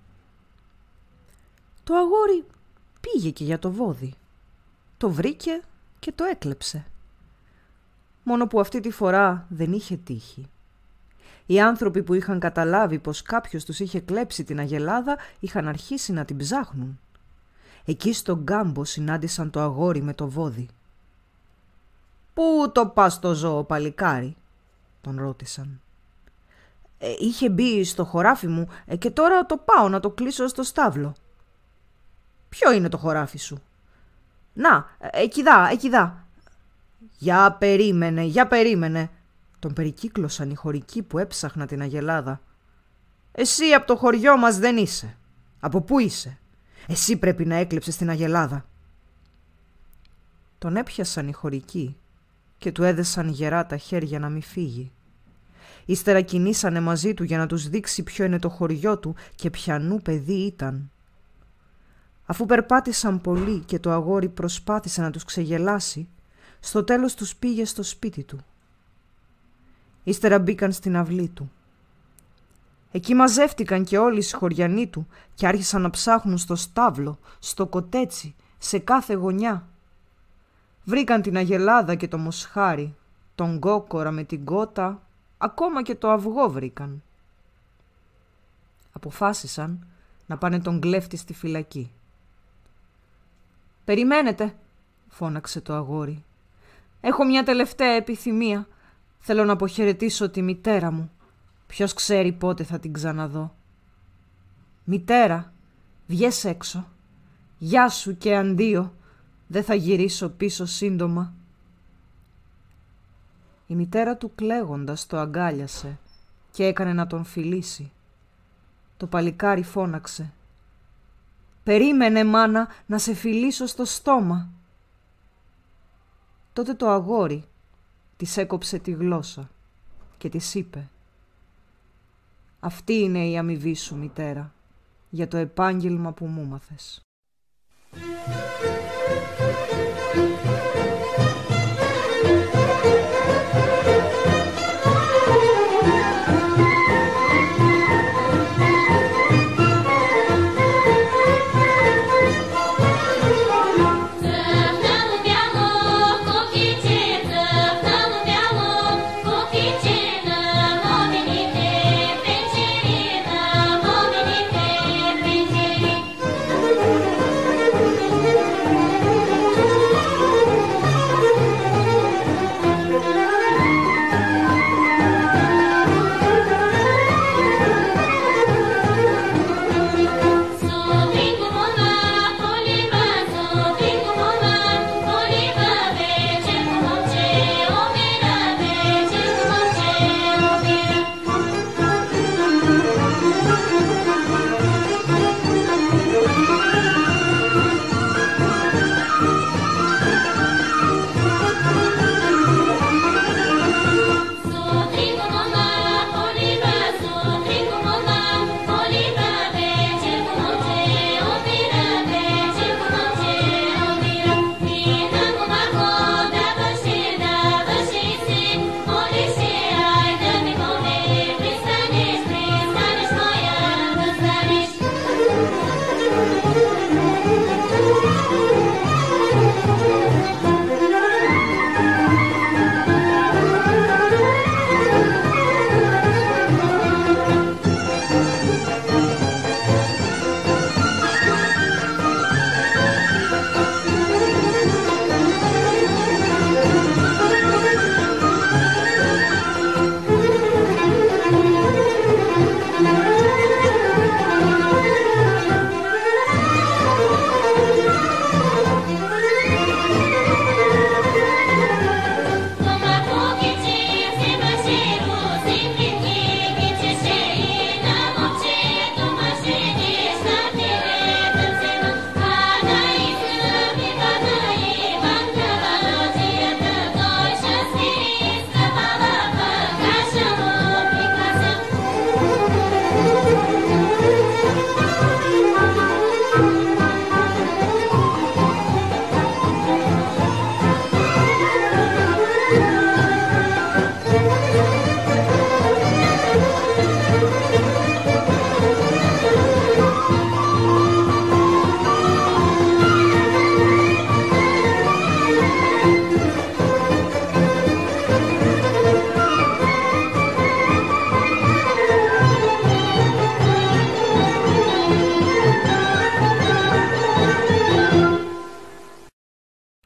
Το αγόρι πήγε και για το βόδι. Το βρήκε και το έκλεψε. Μόνο που αυτή τη φορά δεν είχε τύχει. Οι άνθρωποι που είχαν καταλάβει πως κάποιος τους είχε κλέψει την αγελάδα είχαν αρχίσει να την ψάχνουν. Εκεί στον κάμπο συνάντησαν το αγόρι με το βόδι. «Πού το πας το ζώο, παλικάρι?» τον ρώτησαν. Ε, «Είχε μπει στο χωράφι μου ε, και τώρα το πάω να το κλείσω στο στάβλο». «Ποιο είναι το χωράφι σου?» «Να, εκεί δά, εκεί δά». «Για περίμενε, για περίμενε». Τον περικύκλωσαν οι χωρικοί που έψαχνα την αγελάδα. «Εσύ από το χωριό μας δεν είσαι. Από πού είσαι? Εσύ πρέπει να έκλεψες την αγελάδα». Τον έπιασαν οι χωρικοί και του έδεσαν γερά τα χέρια να μη φύγει. Ύστερα κινήσανε μαζί του για να τους δείξει ποιο είναι το χωριό του και ποιανού παιδί ήταν. Αφού περπάτησαν πολύ και το αγόρι προσπάθησε να τους ξεγελάσει, στο τέλος τους πήγε στο σπίτι του. Ύστερα μπήκαν στην αυλή του. Εκεί μαζεύτηκαν και όλοι οι συγχωριανοί του και άρχισαν να ψάχνουν στο στάβλο, στο κοτέτσι, σε κάθε γωνιά. Βρήκαν την αγελάδα και το μοσχάρι, τον κόκορα με την κότα, ακόμα και το αυγό βρήκαν. Αποφάσισαν να πάνε τον κλέφτη στη φυλακή. «Περιμένετε», φώναξε το αγόρι. «Έχω μια τελευταία επιθυμία. Θέλω να αποχαιρετήσω τη μητέρα μου. Ποιος ξέρει πότε θα την ξαναδώ». «Μητέρα, βγες έξω. Γεια σου και αντίο. Δεν θα γυρίσω πίσω σύντομα». Η μητέρα του κλαίγοντας το αγκάλιασε και έκανε να τον φιλήσει. Το παλικάρι φώναξε. «Περίμενε, μάνα, να σε φιλήσω στο στόμα». Τότε το αγόρι της έκοψε τη γλώσσα και της είπε «Αυτή είναι η αμοιβή σου, μητέρα, για το επάγγελμα που μου μάθες».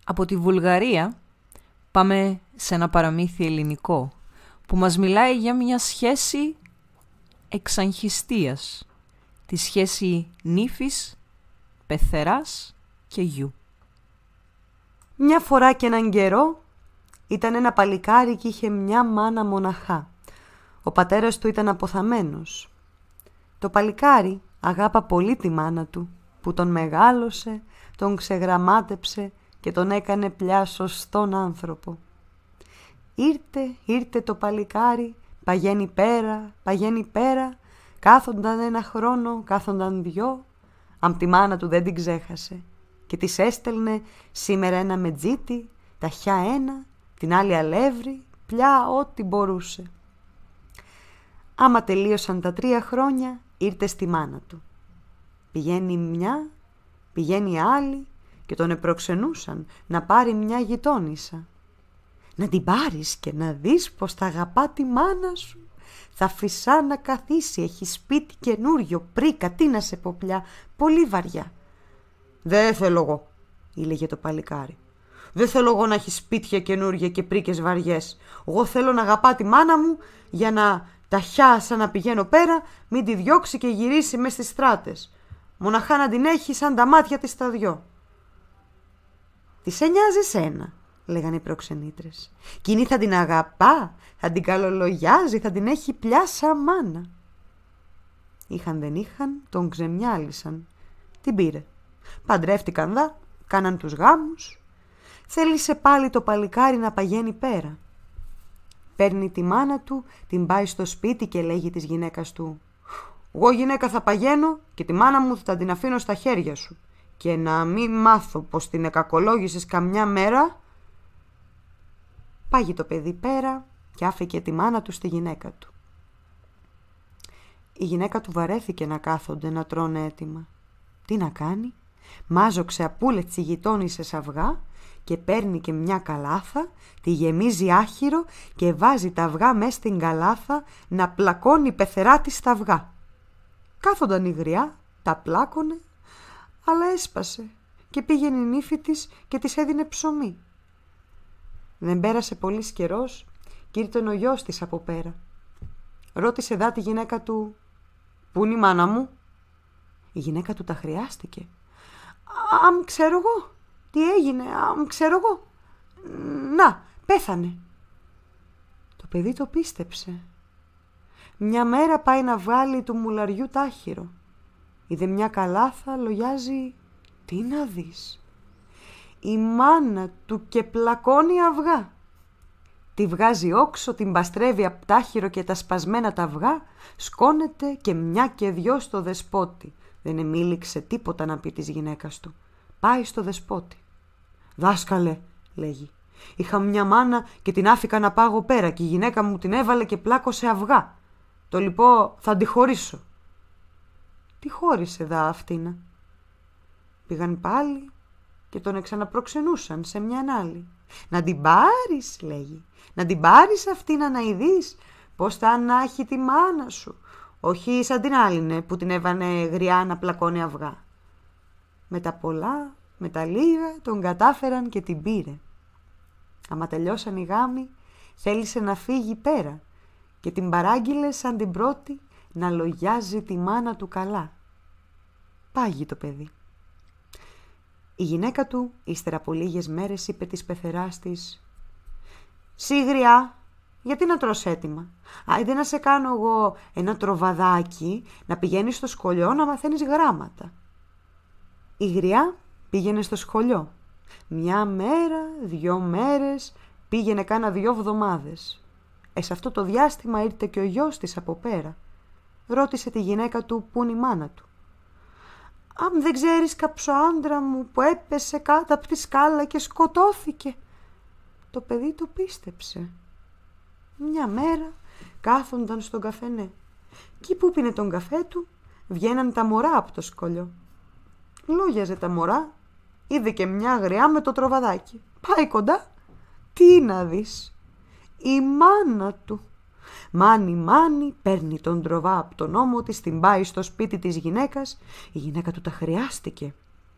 Από τη Βουλγαρία πάμε σε ένα παραμύθι ελληνικό που μας μιλάει για μια σχέση εξαγχιστίας, τη σχέση νύφης, πεθεράς και γιου. Μια φορά και έναν καιρό ήταν ένα παλικάρι και είχε μια μάνα μοναχά. Ο πατέρας του ήταν αποθαμένος. Το παλικάρι αγάπα πολύ τη μάνα του που τον μεγάλωσε, τον ξεγραμμάτεψε και τον έκανε πια σωστόν άνθρωπο. Ήρθε, ήρθε το παλικάρι, παγαίνει πέρα, παγαίνει πέρα, κάθονταν ένα χρόνο, κάθονταν δυο, αμ τη μάνα του δεν την ξέχασε και της έστελνε σήμερα ένα μετζίτι, ταχιά ένα, την άλλη αλεύρι, πια ό,τι μπορούσε. Άμα τελείωσαν τα τρία χρόνια, ήρθε στη μάνα του. Πηγαίνει μια, πηγαίνει άλλη και τον επροξενούσαν να πάρει μια γειτόνισσα. Να την πάρεις και να δεις πως θα αγαπά τη μάνα σου. Θα φυσά να καθίσει, έχει σπίτι καινούριο, πρίκα, τι να σε πω πια, πολύ βαριά. «Δεν θέλω εγώ», ήλεγε το παλικάρι. «Δεν θέλω εγώ να έχει σπίτια καινούρια και πρίκες βαριές. Εγώ θέλω να αγαπά τη μάνα μου για να ταχιά σαν να πηγαίνω πέρα, μην τη διώξει και γυρίσει μες στις στράτες. Μοναχά να την έχει σαν τα μάτια της τα δυο». «Τι σε νοιάζει σένα», λέγανε οι προξενήτρες. «Κίνη θα την αγαπά, θα την καλολογιάζει, θα την έχει πια σαν μάνα». Είχαν δεν είχαν, τον ξεμιάλισαν. Την πήρε. Παντρεύτηκαν δα, κάναν τους γάμους. Θέλησε πάλι το παλικάρι να παγαίνει πέρα. Παίρνει τη μάνα του, την πάει στο σπίτι και λέγει της γυναίκας του: «Εγώ γυναίκα θα παγαίνω και τη μάνα μου θα την αφήνω στα χέρια σου. Και να μην μάθω πως την εκακολόγησες καμιά μέρα». Πάγει το παιδί πέρα και άφηκε τη μάνα του στη γυναίκα του. Η γυναίκα του βαρέθηκε να κάθονται να τρώνε έτοιμα. Τι να κάνει, μάζοξε απούλετσι γειτόνισσες αυγά και παίρνει και μια καλάθα, τη γεμίζει άχυρο και βάζει τα αυγά μες στην καλάθα να πλακώνει πεθερά της τα αυγά. Κάθονταν η γριά, τα πλάκωνε, αλλά έσπασε και πήγαινε η νύφη της και της έδινε ψωμί. Δεν πέρασε πολύς καιρός και ήρθε ο γιος της από πέρα. Ρώτησε δά τη γυναίκα του: «Πού είναι η μάνα μου?» Η γυναίκα του τα χρειάστηκε. «Αμ ξέρω εγώ, τι έγινε, αμ ξέρω εγώ. Να, πέθανε». Το παιδί το πίστεψε. Μια μέρα πάει να βγάλει του μουλαριού τάχυρο. Είδε μια καλάθα, λογιάζει, τι να δεις. Η μάνα του και πλακώνει αυγά. Τη βγάζει όξω, την παστρεύει απ' τάχυρο και τα σπασμένα τα αυγά, σκόνεται και μια και δυο στο δεσπότη. Δεν εμίληξε τίποτα να πει της γυναίκας του. Πάει στο δεσπότη. «Δάσκαλε», λέγει, «είχα μια μάνα και την άφηκα να πάγω πέρα και η γυναίκα μου την έβαλε και πλάκωσε αυγά. Το λοιπόν θα τη χωρίσω». «Τι χώρισε δα αυτήνα?» Πήγαν πάλι και τον εξαναπροξενούσαν σε μιαν άλλη. «Να την πάρεις», λέγει, «να την πάρεις αυτήνα να ειδείς πως θα ανάχει τη μάνα σου. Όχι σαν την άλλη που την έβανε γριά να πλακώνει αυγά». Με τα πολλά, με τα λίγα τον κατάφεραν και την πήρε. Άμα τελειώσαν οι γάμοι, θέλησε να φύγει πέρα και την παράγγειλε σαν την πρώτη να λογιάζει τη μάνα του καλά. Πάγει το παιδί. Η γυναίκα του, ύστερα από λίγες μέρες, είπε της πεθεράς της: «Σύ γριά, γιατί να τρως έτοιμα. Άιντε να σε κάνω εγώ ένα τροβαδάκι να πηγαίνεις στο σχολείο να μαθαίνεις γράμματα». Η γριά πήγαινε στο σχολείο. Μια μέρα, δυο μέρες, πήγαινε κάνα δυο βδομάδες. Ε, σε αυτό το διάστημα ήρθε και ο γιος της από πέρα. Ρώτησε τη γυναίκα του πού είναι η μάνα του. «Αν δεν ξέρεις κάψο άντρα μου που έπεσε κάτω από τη σκάλα και σκοτώθηκε». Το παιδί το πίστεψε. Μια μέρα κάθονταν στον καφενέ. Κι που πίνε τον καφέ του, βγαίναν τα μωρά από το σκολιό. Λόγιαζε τα μωρά, είδε και μια γριά με το τροβαδάκι. Πάει κοντά, τι να δεις, η μάνα του. Μάνι μάνι, παίρνει τον τροβά από τον ώμο της, την πάει στο σπίτι της γυναίκας. Η γυναίκα του τα χρειάστηκε.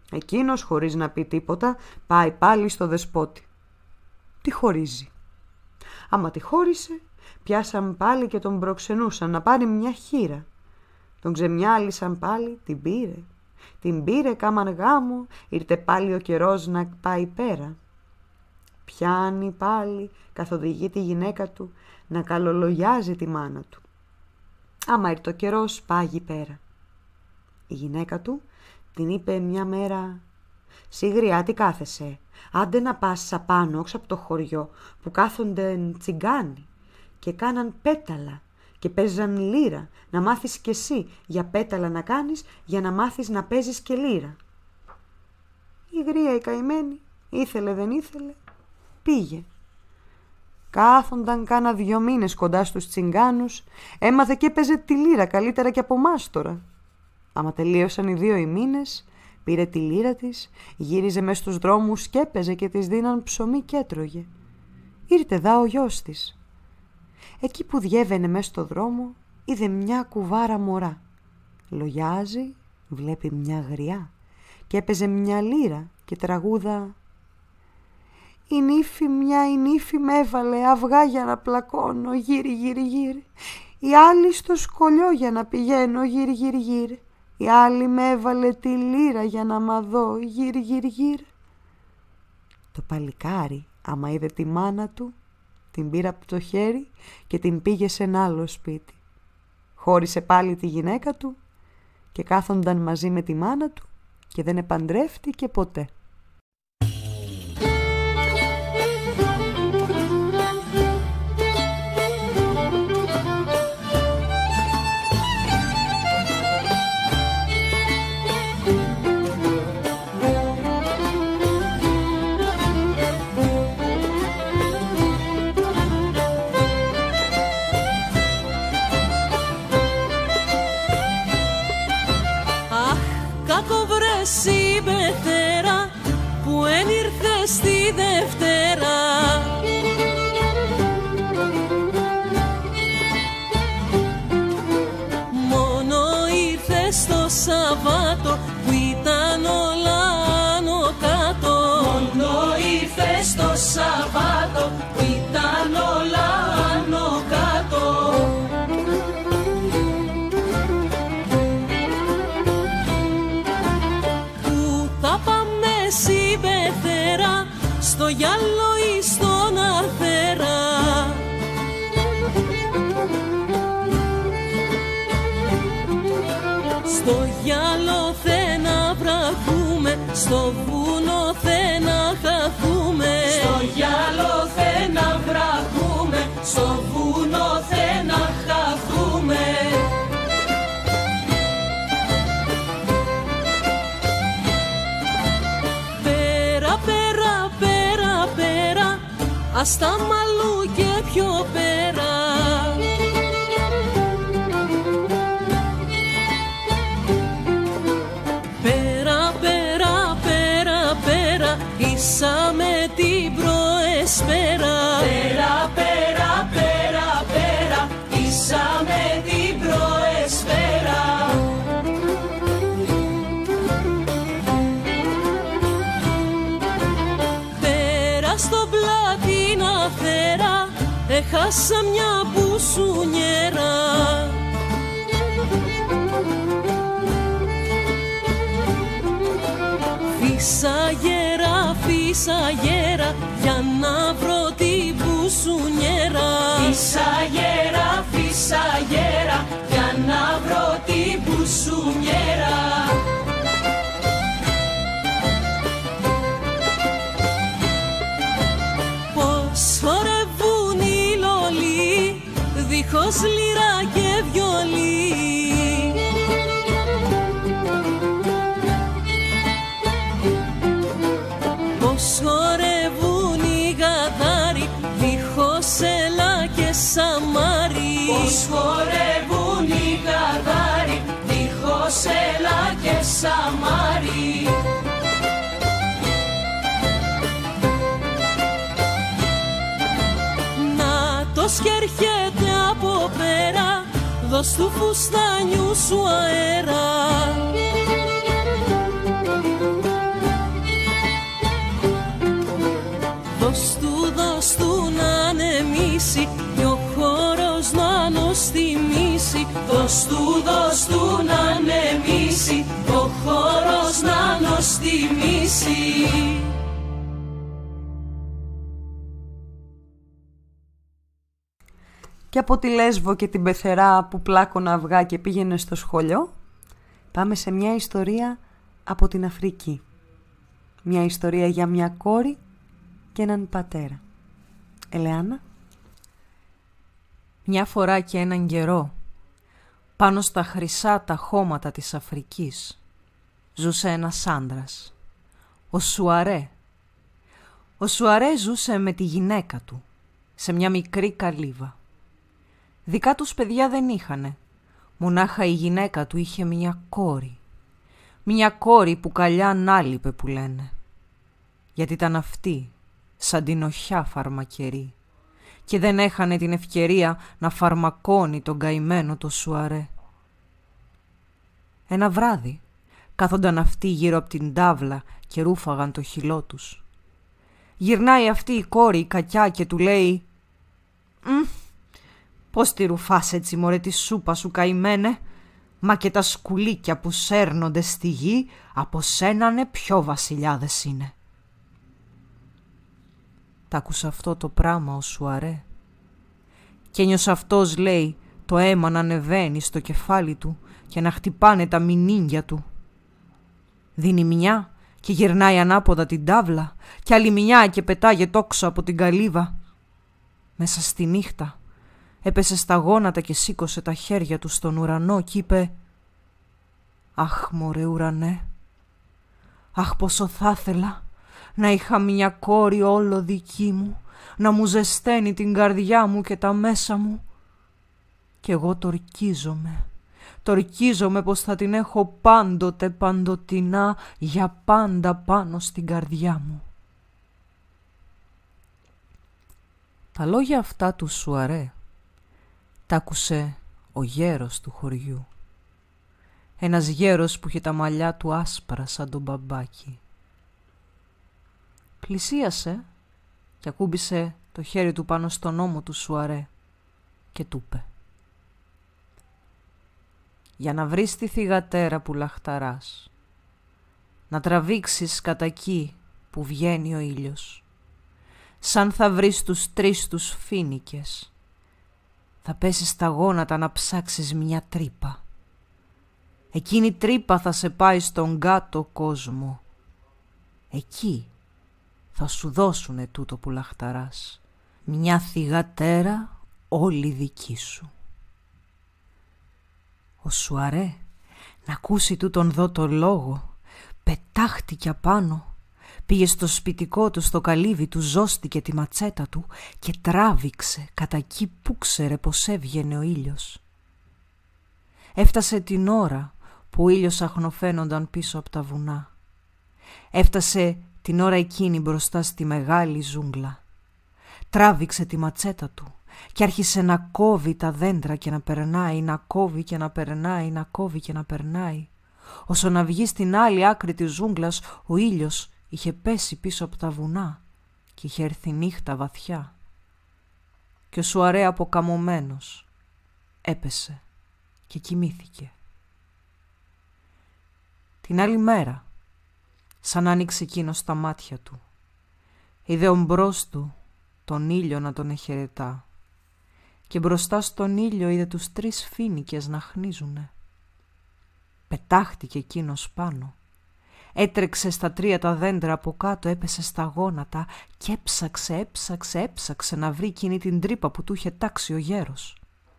Εκείνος, χωρίς να πει τίποτα, πάει πάλι στο δεσπότη. Τι χωρίζει. Άμα τη χώρισε, πιάσαν πάλι και τον προξενούσαν να πάρει μια χείρα. Τον ξεμιάλισαν πάλι, την πήρε. Την πήρε, κάμαν γάμο, ήρθε πάλι ο καιρός να πάει πέρα. Πιάνει πάλι, καθοδηγεί τη γυναίκα του, να καλολογιάζει τη μάνα του. Άμα ήρθε ο καιρός, πάγει πέρα. Η γυναίκα του την είπε μια μέρα: «Σιγριά, τι κάθεσαι, άντε να πας απάνω όξω από το χωριό που κάθονται τσιγκάνοι και κάναν πέταλα και παίζαν λύρα, να μάθεις κι εσύ για πέταλα να κάνεις, για να μάθεις να παίζεις και λύρα». Η γρία η καημένη, ήθελε δεν ήθελε, πήγε. Κάθονταν κάνα δυο μήνες κοντά στους τσιγκάνους, έμαθε και έπαιζε τη λύρα καλύτερα και από εμάς τώρα. Άμα τελείωσαν οι δύο οι μήνες, πήρε τη λύρα της, γύριζε μες στους δρόμους και έπαιζε και της δίναν ψωμί και έτρωγε. Ήρθε δά ο γιος της. Εκεί που διέβαινε μες στο δρόμο, είδε μια κουβάρα μωρά. Λογιάζει, βλέπει μια γριά και έπαιζε μια λύρα και τραγούδα: «Η νύφη μια, η νύφη με έβαλε αυγά για να πλακώνω γύρι γύρι γύρι. Η άλλη στο σκολιό για να πηγαίνω γύρι γύρι γύρι. Η άλλη με έβαλε τη λύρα για να μ' δω γύρι γύρι γύρι». Το παλικάρι, άμα είδε τη μάνα του, την πήρε από το χέρι και την πήγε σε ένα άλλο σπίτι. Χώρισε πάλι τη γυναίκα του και κάθονταν μαζί με τη μάνα του και δεν επαντρεύτηκε ποτέ. Εσύ Μπεθέρα που εν ήρθες τη Δευτέρα, μόνο ήρθες το Σαββάτο που ήταν όλα άνω κάτω. Μόνο ήρθες το Σαββάτο που ήταν όλα άνω κάτω. Εσύ Μπεθέρα, στο γυάλο ή στον Αρθέρα. Στο γυάλο θε να βραχούμε, στο βουνό θε να χαθούμε. Στο γυάλο θε να βραχούμε, στο βουνό θε να χαθούμε. Ας τα μαλλού και πιο πέρα. Πέρα, πέρα, πέρα, πέρα, ίσα με την προεσπέρα. Πέρα, πέρα, πέρα, πέρα, ίσα με την προεσπέρα. Πέρα στο πλάτη να φέρα, έχασα μια μπουσουνιέρα. Φύσα γέρα, φύσα γέρα, για να βρω την μπουσουνιέρα. Φύσα γέρα, φύσα γέρα, για να βρω την μπουσουνιέρα. Χορεύουν οι λολί, δίχως λύρα και βιολί. Πως χορεύουν οι γαδάροι, δίχως έλα και σαμάρι. Πως χορεύουν οι γαδάροι, δίχως έλα και σαμάρι. Κι έρχεται από πέρα, δώσ' του φουστάνιου σου αέρα. δώσ' του, δώσ' του να ανεμίσει κι ο χώρος να νοστιμήσει. Δώσ' του, δώσ' του να ανεμίσει κι ο χώρος να νοστιμήσει. Και από τη Λέσβο και την πεθερά που πλάκωνα αυγά και πήγαινε στο σχολείο, πάμε σε μια ιστορία από την Αφρική. Μια ιστορία για μια κόρη και έναν πατέρα. Ελεάνα. Μια φορά και έναν καιρό, πάνω στα χρυσά τα χώματα της Αφρικής, ζούσε ένας άντρας, ο Σουαρέ. Ο Σουαρέ ζούσε με τη γυναίκα του, σε μια μικρή καλύβα. Δικά τους παιδιά δεν είχανε, μονάχα η γυναίκα του είχε μια κόρη. Μια κόρη που καλιά ανάλειπε που λένε, γιατί ήταν αυτή σαν την οχιά φαρμακερή και δεν έχανε την ευκαιρία να φαρμακώνει τον καημένο το Σουαρέ. Ένα βράδυ κάθονταν αυτοί γύρω από την τάβλα και ρούφαγαν το χυλό τους. Γυρνάει αυτή η κόρη η κακιά και του λέει «Μ, πώς τη ρουφάς έτσι μωρέ τη σούπα σου καημένε, μα και τα σκουλίκια που σέρνονται στη γη από σένανε πιο βασιλιάδες είναι». Τ' άκουσε αυτό το πράμα ο Σουαρέ και ένιωσε αυτός, λέει, το αίμα να ανεβαίνει στο κεφάλι του και να χτυπάνε τα μηνύγκια του. Δίνει μια και γυρνάει ανάποδα την τάβλα και άλλη μια και πετάγεται όξω από την καλύβα. Μέσα στη νύχτα έπεσε στα γόνατα και σήκωσε τα χέρια του στον ουρανό και είπε «Αχ μωρέ ουρανέ, αχ πόσο θα ήθελα να είχα μια κόρη όλο δική μου, να μου ζεσταίνει την καρδιά μου και τα μέσα μου. Κι εγώ τορκίζομαι, τορκίζομαι πως θα την έχω πάντοτε παντοτινά για πάντα πάνω στην καρδιά μου». Τα λόγια αυτά του Σουαρέ τ' άκουσε ο γέρος του χωριού. Ένας γέρος που είχε τα μαλλιά του άσπρα σαν τον μπαμπάκι. Πλησίασε και ακούμπησε το χέρι του πάνω στον ώμο του Σουαρέ και του είπε «Για να βρεις τη θυγατέρα που λαχταράς, να τραβήξεις κατά εκεί που βγαίνει ο ήλιος, σαν θα βρεις τους τρεις τους φοίνικες, θα πέσεις στα γόνατα να ψάξεις μια τρύπα. Εκείνη η τρύπα θα σε πάει στον κάτω κόσμο. Εκεί θα σου δώσουνε τούτο που λαχταράς, μια θυγατέρα όλη δική σου». Ο Σουαρέ να ακούσει τούτον δω το λόγο, πετάχτηκε απάνω, πήγε στο σπιτικό του, στο καλύβι του, ζώστηκε τη ματσέτα του και τράβηξε κατά εκεί που ξέρε πως έβγαινε ο ήλιος. Έφτασε την ώρα που ο ήλιος αχνοφαίνονταν πίσω από τα βουνά. Έφτασε την ώρα εκείνη μπροστά στη μεγάλη ζούγκλα. Τράβηξε τη ματσέτα του και άρχισε να κόβει τα δέντρα και να περνάει, να κόβει και να περνάει, να κόβει και να περνάει. Όσο να βγει στην άλλη άκρη της ζούγκλας, ο ήλιος είχε πέσει πίσω από τα βουνά και είχε έρθει νύχτα βαθιά. Και ο Σουαρέ αποκαμωμένος έπεσε και κοιμήθηκε. Την άλλη μέρα, σαν άνοιξε εκείνος τα μάτια του, είδε ομπρός του τον ήλιο να τον εχαιρετά και μπροστά στον ήλιο είδε τους τρεις φοίνικες να χνίζουνε. Πετάχτηκε εκείνος πάνω, έτρεξε στα τρία τα δέντρα από κάτω, έπεσε στα γόνατα και έψαξε, έψαξε, έψαξε να βρει εκείνη την τρύπα που του είχε τάξει ο γέρος.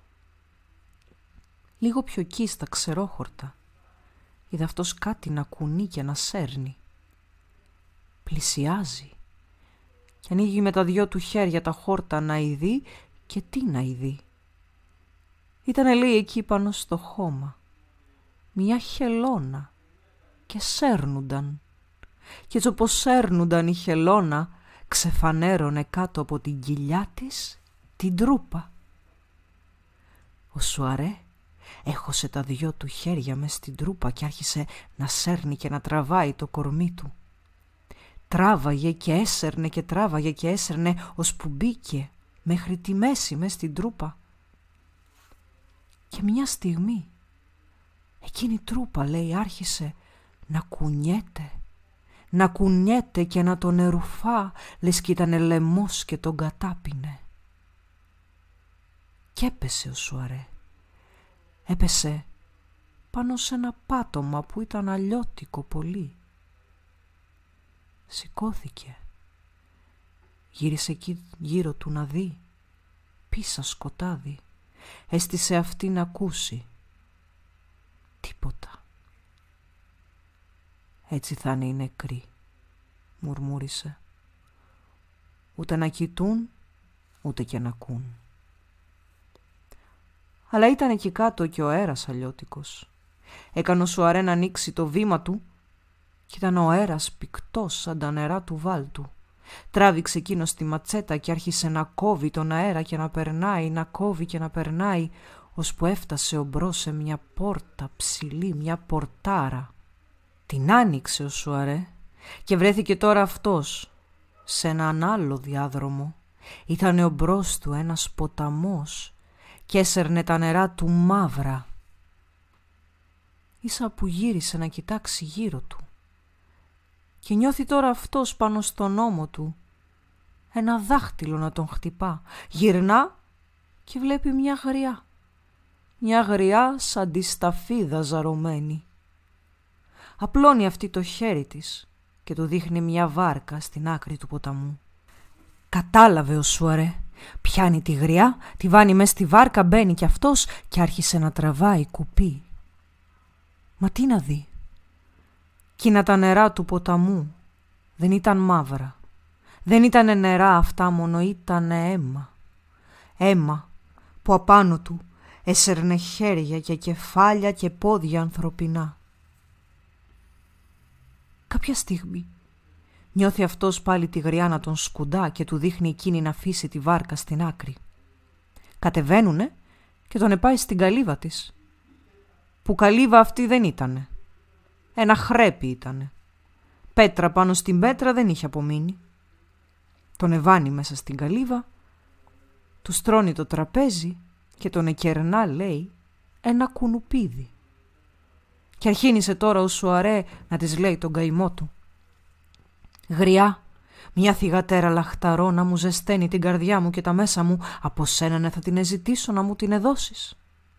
Λίγο πιο εκεί στα ξερόχορτα είδε αυτός κάτι να κουνεί και να σέρνει. Πλησιάζει και ανοίγει με τα δυο του χέρια τα χόρτα να ειδεί, και τι να ειδεί. Ήτανε, λέει, εκεί πάνω στο χώμα μια χελώνα και σέρνουνταν. Και έτσι όπως σέρνουνταν η χελώνα, ξεφανέρωνε κάτω από την κοιλιά της την τρούπα. Ο Σουαρέ έχωσε τα δυο του χέρια μες στην τρούπα και άρχισε να σέρνει και να τραβάει το κορμί του. Τράβαγε και έσερνε και τράβαγε και έσερνε, ώσπου μπήκε μέχρι τη μέση μες στην τρούπα. Και μια στιγμή εκείνη η τρούπα, λέει, άρχισε να κουνιέται, να κουνιέται και να τον ερουφά, λες κι ήτανε λαιμός και τον κατάπινε. Κι έπεσε ο Σουαρέ. Έπεσε πάνω σε ένα πάτωμα που ήταν αλλιώτικο πολύ. Σηκώθηκε. Γύρισε εκεί γύρω του να δει. Πίσα σκοτάδι. Έστησε αυτή να ακούσει. Τίποτα. Έτσι θα είναι οι νεκροί, μουρμούρισε. Ούτε να κοιτούν, ούτε και να ακούν. Αλλά ήταν εκεί κάτω και ο αέρας αλλιώτικος. Έκανε ο Σουαρέ να ανοίξει το βήμα του κι ήταν ο αέρας πυκτός σαν τα νερά του βάλτου. Τράβηξε εκείνος τη ματσέτα και άρχισε να κόβει τον αέρα και να περνάει, να κόβει και να περνάει, ώσπου έφτασε ομπρός σε μια πόρτα ψηλή, μια πορτάρα. Την άνοιξε ο Σουαρέ και βρέθηκε τώρα αυτός σε έναν άλλο διάδρομο. Ήτανε ομπρός του ένας ποταμός και έσερνε τα νερά του μαύρα. Ίσα που γύρισε να κοιτάξει γύρω του και νιώθει τώρα αυτός πάνω στον ώμο του ένα δάχτυλο να τον χτυπά. Γυρνά και βλέπει μια γριά, μια γριά σαν τη σταφίδα ζαρωμένη. Απλώνει αυτή το χέρι της και του δείχνει μια βάρκα στην άκρη του ποταμού. Κατάλαβε ο Σουαρέ. Πιάνει τη γριά, τη βάνει μες στη βάρκα, μπαίνει κι αυτός και άρχισε να τραβάει κουπί. Μα τι να δει. Κίνα τα νερά του ποταμού δεν ήταν μαύρα. Δεν ήτανε νερά αυτά μόνο, ήτανε αίμα. Αίμα που απάνω του έσερνε χέρια και κεφάλια και πόδια ανθρωπινά. Κάποια στιγμή νιώθει αυτός πάλι τη γριά να τον σκουντά και του δείχνει εκείνη να αφήσει τη βάρκα στην άκρη. Κατεβαίνουνε και τον επάει στην καλύβα της. Που καλύβα αυτή δεν ήτανε. Ένα χρέπι ήτανε. Πέτρα πάνω στην πέτρα δεν είχε απομείνει. Τον εβάνει μέσα στην καλύβα, του στρώνει το τραπέζι και τον εκερνά, λέει, ένα κουνουπίδι. Και αρχίνησε τώρα ο Σουαρέ να της λέει τον καημό του. Γριά, μια θυγατέρα λαχταρό να μου ζεσταίνει την καρδιά μου και τα μέσα μου, από σένα ναι θα την εζητήσω να μου την εδώσεις.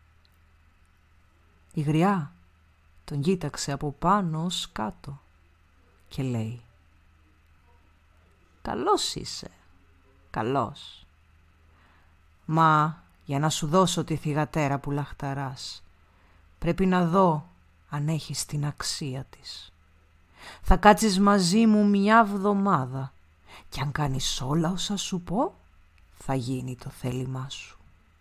Η γριά τον κοίταξε από πάνω ως κάτω και λέει, καλός είσαι, καλός. Μα για να σου δώσω τη θυγατέρα που λαχταράς, πρέπει να δω αν έχεις την αξία της. Θα κάτσεις μαζί μου μια βδομάδα και αν κάνεις όλα όσα σου πω, θα γίνει το θέλημά σου.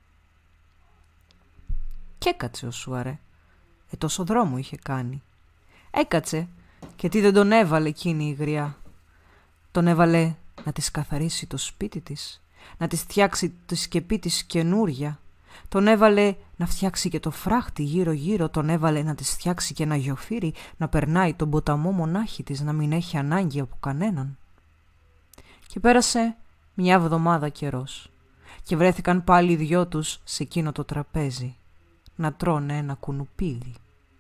Κι έκατσε ο Σουαρέ. Ε, τόσο δρόμο είχε κάνει. Έκατσε και τι δεν τον έβαλε εκείνη η γριά. Τον έβαλε να της καθαρίσει το σπίτι της, να της φτιάξει τη σκεπή της καινούρια. Τον έβαλε να φτιάξει και το φράχτη γύρω γύρω, τον έβαλε να της φτιάξει και ένα γιοφύρι, να περνάει τον ποταμό μονάχη της, να μην έχει ανάγκη από κανέναν. Και πέρασε μια βδομάδα καιρός και βρέθηκαν πάλι οι δυο τους σε εκείνο το τραπέζι να τρώνε ένα κουνουπίδι.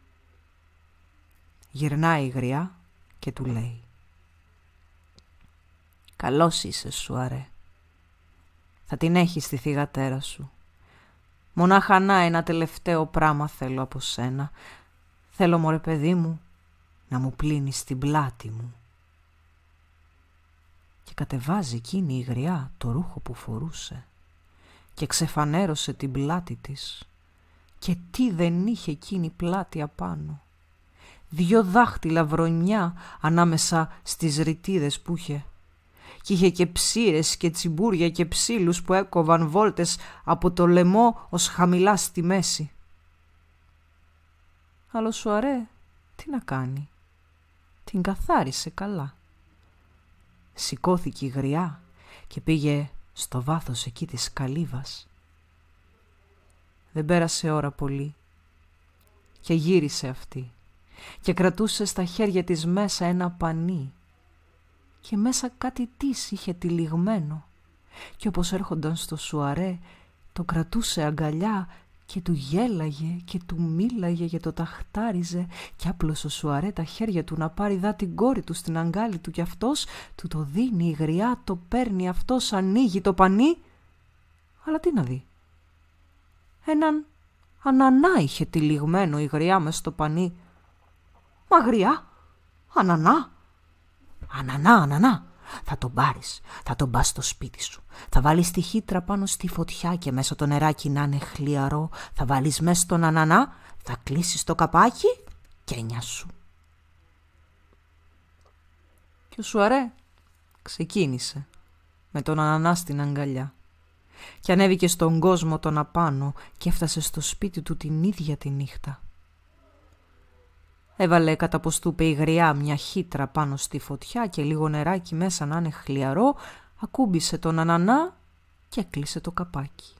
Γυρνάει η γριά και του λέει, καλός είσαι Σουαρέ, θα την έχεις τη θυγατέρα σου. Μονάχα να ένα τελευταίο πράμα θέλω από σένα. Θέλω, μωρέ παιδί μου, να μου πλύνεις την πλάτη μου. Και κατεβάζει εκείνη η γριά το ρούχο που φορούσε και ξεφανέρωσε την πλάτη της. Και τι δεν είχε εκείνη πλάτη απάνω. Δυο δάχτυλα βρονιά ανάμεσα στις ρητίδες που είχε. Κι είχε και ψήρες και τσιμπούρια και ψήλους που έκοβαν βόλτες από το λαιμό ως χαμηλά στη μέση. Αλλά ο Σουαρέ τι να κάνει. Την καθάρισε καλά. Σηκώθηκε η γριά και πήγε στο βάθος εκεί της καλύβας. Δεν πέρασε ώρα πολύ και γύρισε αυτή και κρατούσε στα χέρια της μέσα ένα πανί. Κι και μέσα κάτι της είχε τυλιγμένο. Και όπως έρχονταν στο σουαρέ, το κρατούσε αγκαλιά και του γέλαγε και του μίλαγε και το ταχτάριζε και άπλωσε ο σουαρέ τα χέρια του να πάρει δά την κόρη του στην αγκάλη του και αυτός του το δίνει, η γριά το παίρνει, αυτός ανοίγει το πανί. Αλλά τι να δει, έναν ανανά είχε τυλιγμένο η γριά μες στο πανί. Μα γριά, ανανά, ανανά, ανανά. Θα τον πάρεις, θα τον πας στο σπίτι σου. Θα βάλεις τη χύτρα πάνω στη φωτιά και μέσα το νεράκι να είναι χλιαρό. Θα βάλεις μέσα στον ανανά, θα κλείσεις το καπάκι και έννοια σου. Και ο σουαρέ ξεκίνησε με τον ανανά στην αγκαλιά και ανέβηκε στον κόσμο τον απάνω και έφτασε στο σπίτι του την ίδια τη νύχτα. Έβαλε κατά πως του είπε η γριά μια χύτρα πάνω στη φωτιά και λίγο νεράκι μέσα να είναι χλιαρό, ακούμπησε τον ανανά και έκλεισε το καπάκι.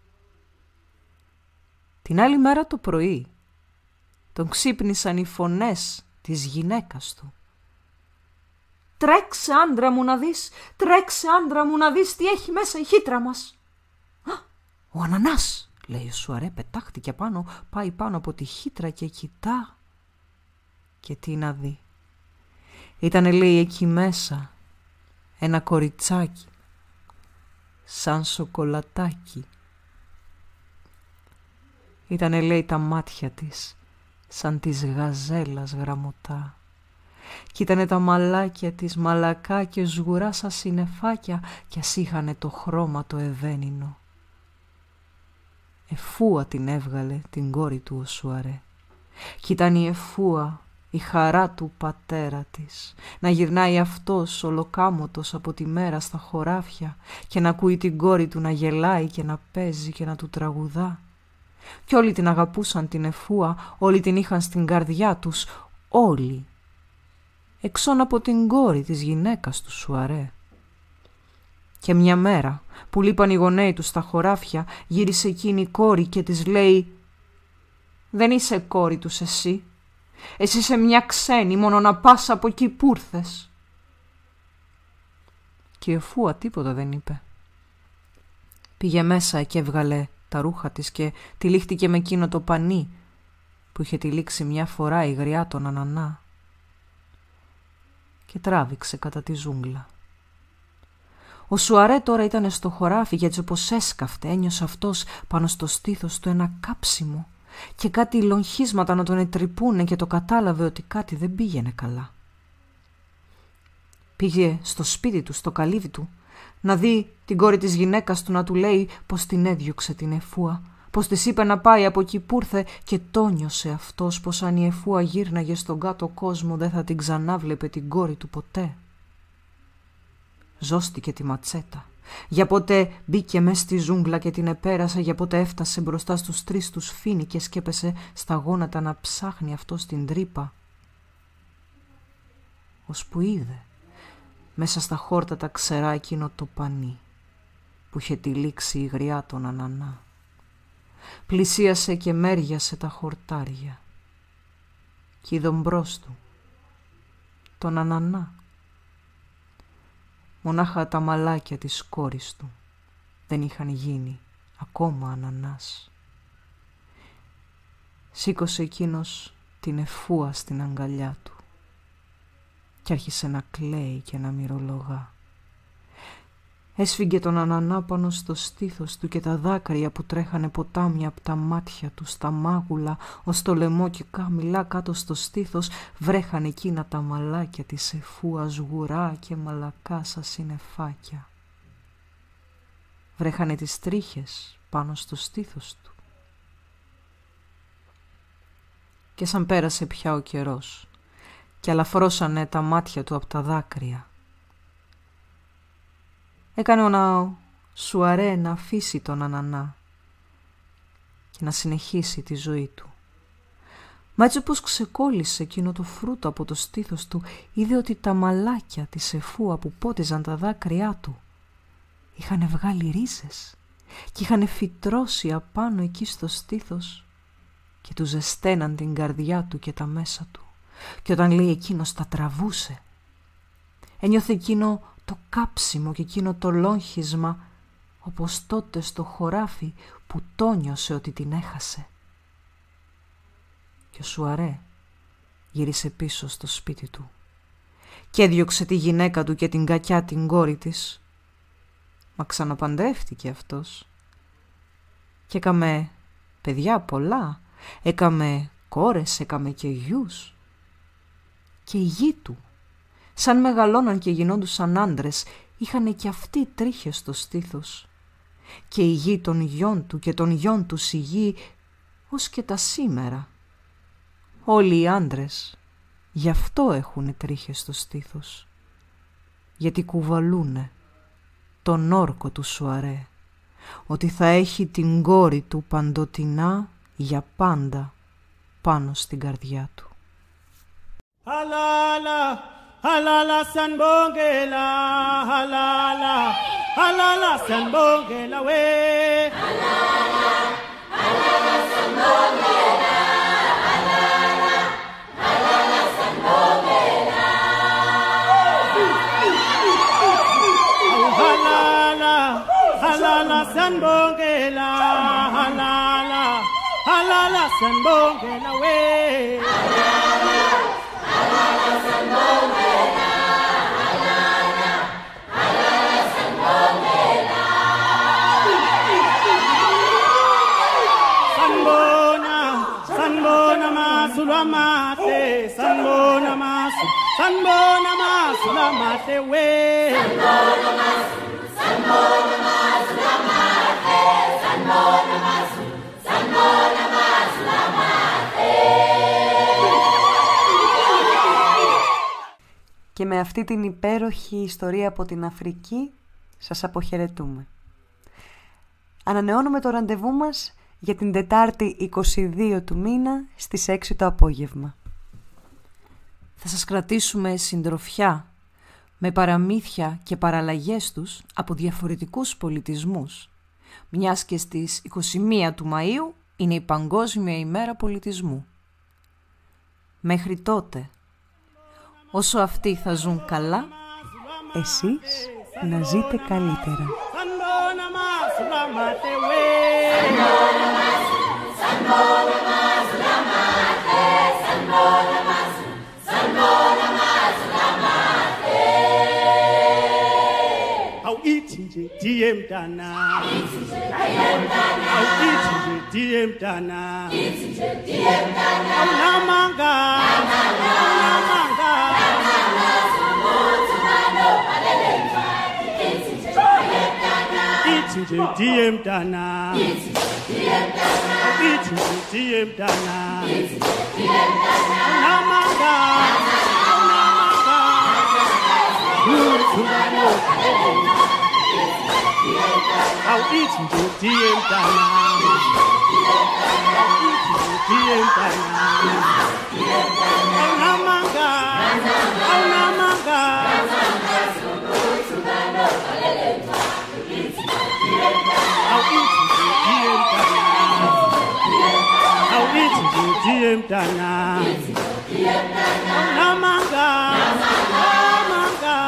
Την άλλη μέρα το πρωί τον ξύπνησαν οι φωνές της γυναίκας του. «Τρέξε άντρα μου να δεις, τρέξε άντρα μου να δεις τι έχει μέσα η χύτρα μας». «Α, ο ανανάς», λέει ο σουαρέ, πετάχτηκε πάνω, πάει πάνω από τη χύτρα και κοιτά. Και τι να δει, ήτανε, λέει, εκεί μέσα ένα κοριτσάκι σαν σοκολατάκι. Ήτανε, λέει, τα μάτια της σαν της γαζέλας γραμμωτά κι ήτανε τα μαλάκια της μαλακά και σγουρά σαν συννεφάκια κι ας είχανε το χρώμα το ευαίνινο. Εφούα την έβγαλε την κόρη του ο σουαρέ κι ήταν η εφούα η χαρά του πατέρα της, να γυρνάει αυτός ολοκάμωτος από τη μέρα στα χωράφια και να ακούει την κόρη του να γελάει και να παίζει και να του τραγουδά. Κι όλοι την αγαπούσαν την εφούα, όλοι την είχαν στην καρδιά τους, όλοι, εξών από την κόρη της γυναίκας του σουαρέ. Και μια μέρα που λείπαν οι γονέοι του στα χωράφια, γύρισε εκείνη η κόρη και της λέει «Δεν είσαι κόρη τους εσύ. Εσύ είσαι μια ξένη, μόνο να πας από εκεί που ήρθες». Και η εφούα τίποτα δεν είπε. Πήγε μέσα και έβγαλε τα ρούχα της και τυλίχτηκε με εκείνο το πανί που είχε τυλίξει μια φορά η γριά τον ανανά και τράβηξε κατά τη ζούγκλα. Ο σουαρέ τώρα ήταν στο χωράφι και έτσι όπως έσκαφτε ένιωσε αυτός πάνω στο στήθος του ένα κάψιμο και κάτι λογχίσματα να τον ετρυπούνε και το κατάλαβε ότι κάτι δεν πήγαινε καλά. Πήγε στο σπίτι του, στο καλύβι του, να δει την κόρη της γυναίκας του να του λέει πως την έδιωξε την εφούα, πως της είπε να πάει από εκεί που ήρθε και το νιώσε αυτός πως αν η εφούα γύρναγε στον κάτω κόσμο δεν θα την ξανάβλεπε την κόρη του ποτέ. Ζώστηκε τη ματσέτα. Για πότε μπήκε μες στη ζούγκλα και την επέρασε, για πότε έφτασε μπροστά στους τρεις τους φοίνικες και έπεσε στα γόνατα να ψάχνει αυτό στην τρύπα. Ώσπου είδε μέσα στα χόρτα ξερά εκείνο το πανί που είχε τυλίξει η γριά τον ανανά. Πλησίασε και μέριασε τα χορτάρια κι είδε μπρος του τον ανανά. Μονάχα τα μαλάκια της κόρης του δεν είχαν γίνει ακόμα ανανάς. Σήκωσε εκείνος την εφούα στην αγκαλιά του και άρχισε να κλαίει και να μυρολογά. Έσφιγγε τον ανανά πάνω στο στήθος του και τα δάκρυα που τρέχανε ποτάμια από τα μάτια του στα μάγουλα ως το λαιμό και κάμιλά κάτω στο στήθος βρέχανε εκείνα τα μαλάκια της εφούα σγουρά και μαλακά σαν συννεφάκια. Βρέχανε τις τρίχες πάνω στο στήθος του. Και σαν πέρασε πια ο καιρός και αλαφρώσανε τα μάτια του από τα δάκρυα, έκανε ο σουαρέ να αφήσει τον ανανά και να συνεχίσει τη ζωή του. Μα έτσι όπως ξεκόλλησε εκείνο το φρούτο από το στήθος του, είδε ότι τα μαλάκια της εφούα που πότιζαν τα δάκρυά του είχαν βγάλει ρίζες και είχαν φυτρώσει απάνω εκεί στο στήθος και του ζεσταίναν την καρδιά του και τα μέσα του. Και όταν λέει εκείνος τα τραβούσε, Ένιωθε εκείνο το κάψιμο και εκείνο το λόγχισμα, όπως τότε στο χωράφι που τόνιωσε ότι την έχασε. Και ο Σουαρέ γύρισε πίσω στο σπίτι του και έδιωξε τη γυναίκα του και την κακιά την κόρη της. Μα ξαναπαντρεύτηκε αυτός και έκαμε παιδιά πολλά, έκαμε κόρες, έκαμε και γιους. Και οι γη του, σαν μεγαλώναν και γινόντουσαν άντρες, είχανε και αυτοί τρίχες στο στήθος. Και η γη των γιών του και των γιών του η γη, ως και τα σήμερα. Όλοι οι άντρες γι' αυτό έχουνε τρίχες στο στήθος, γιατί κουβαλούνε τον όρκο του Σουαρέ, ότι θα έχει την κόρη του παντοτινά για πάντα πάνω στην καρδιά του. Halala, halala sanbongela, halala, halala sanbongela we. Halala, halala sanbongela, halala, halala sanbongela. Halala, halala sanbongela, halala, halala sanbongela we. Sulamate, sanbona masu, sanbona masu, lamate we. Sanbona masu, sanbona masu, lamate, sanbona masu, sanbona masu, lamate. Και με αυτή την υπέροχη ιστορία από την Αφρική σας αποχαιρετούμε. Ανανεώνουμε το ραντεβού μας για την Τετάρτη είκοσι δύο του μήνα στις έξι το απόγευμα. Θα σας κρατήσουμε συντροφιά με παραμύθια και παραλλαγές τους από διαφορετικούς πολιτισμούς, μιας και στις είκοσι μία του Μαΐου είναι η Παγκόσμια ημέρα πολιτισμού. Μέχρι τότε, όσο αυτοί θα ζουν καλά, εσείς να ζείτε καλύτερα. Au itinje diem dana, itinje diem dana, au itinje diem dana, itinje diem dana, au namanga, namanga, namanga, sumutu mano palelenga, itinje diem dana, itinje diem dana, itinje diem dana, au itinje diem dana, itinje diem dana, namanga, namanga, sumutu mano palelenga. Au itinje diem dana, au itinje diem dana, au namanga, au namanga, au itinje diem dana, au itinje diem dana, au namanga, namanga.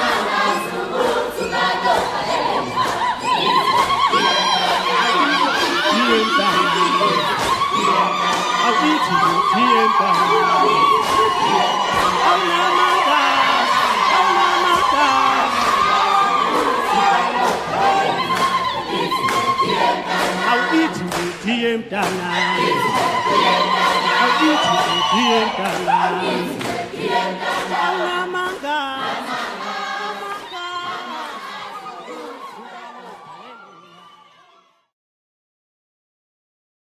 I'll eat you, diem dana. Oh, namanga, oh, namanga. I'll eat you, diem dana. I'll eat you, diem dana.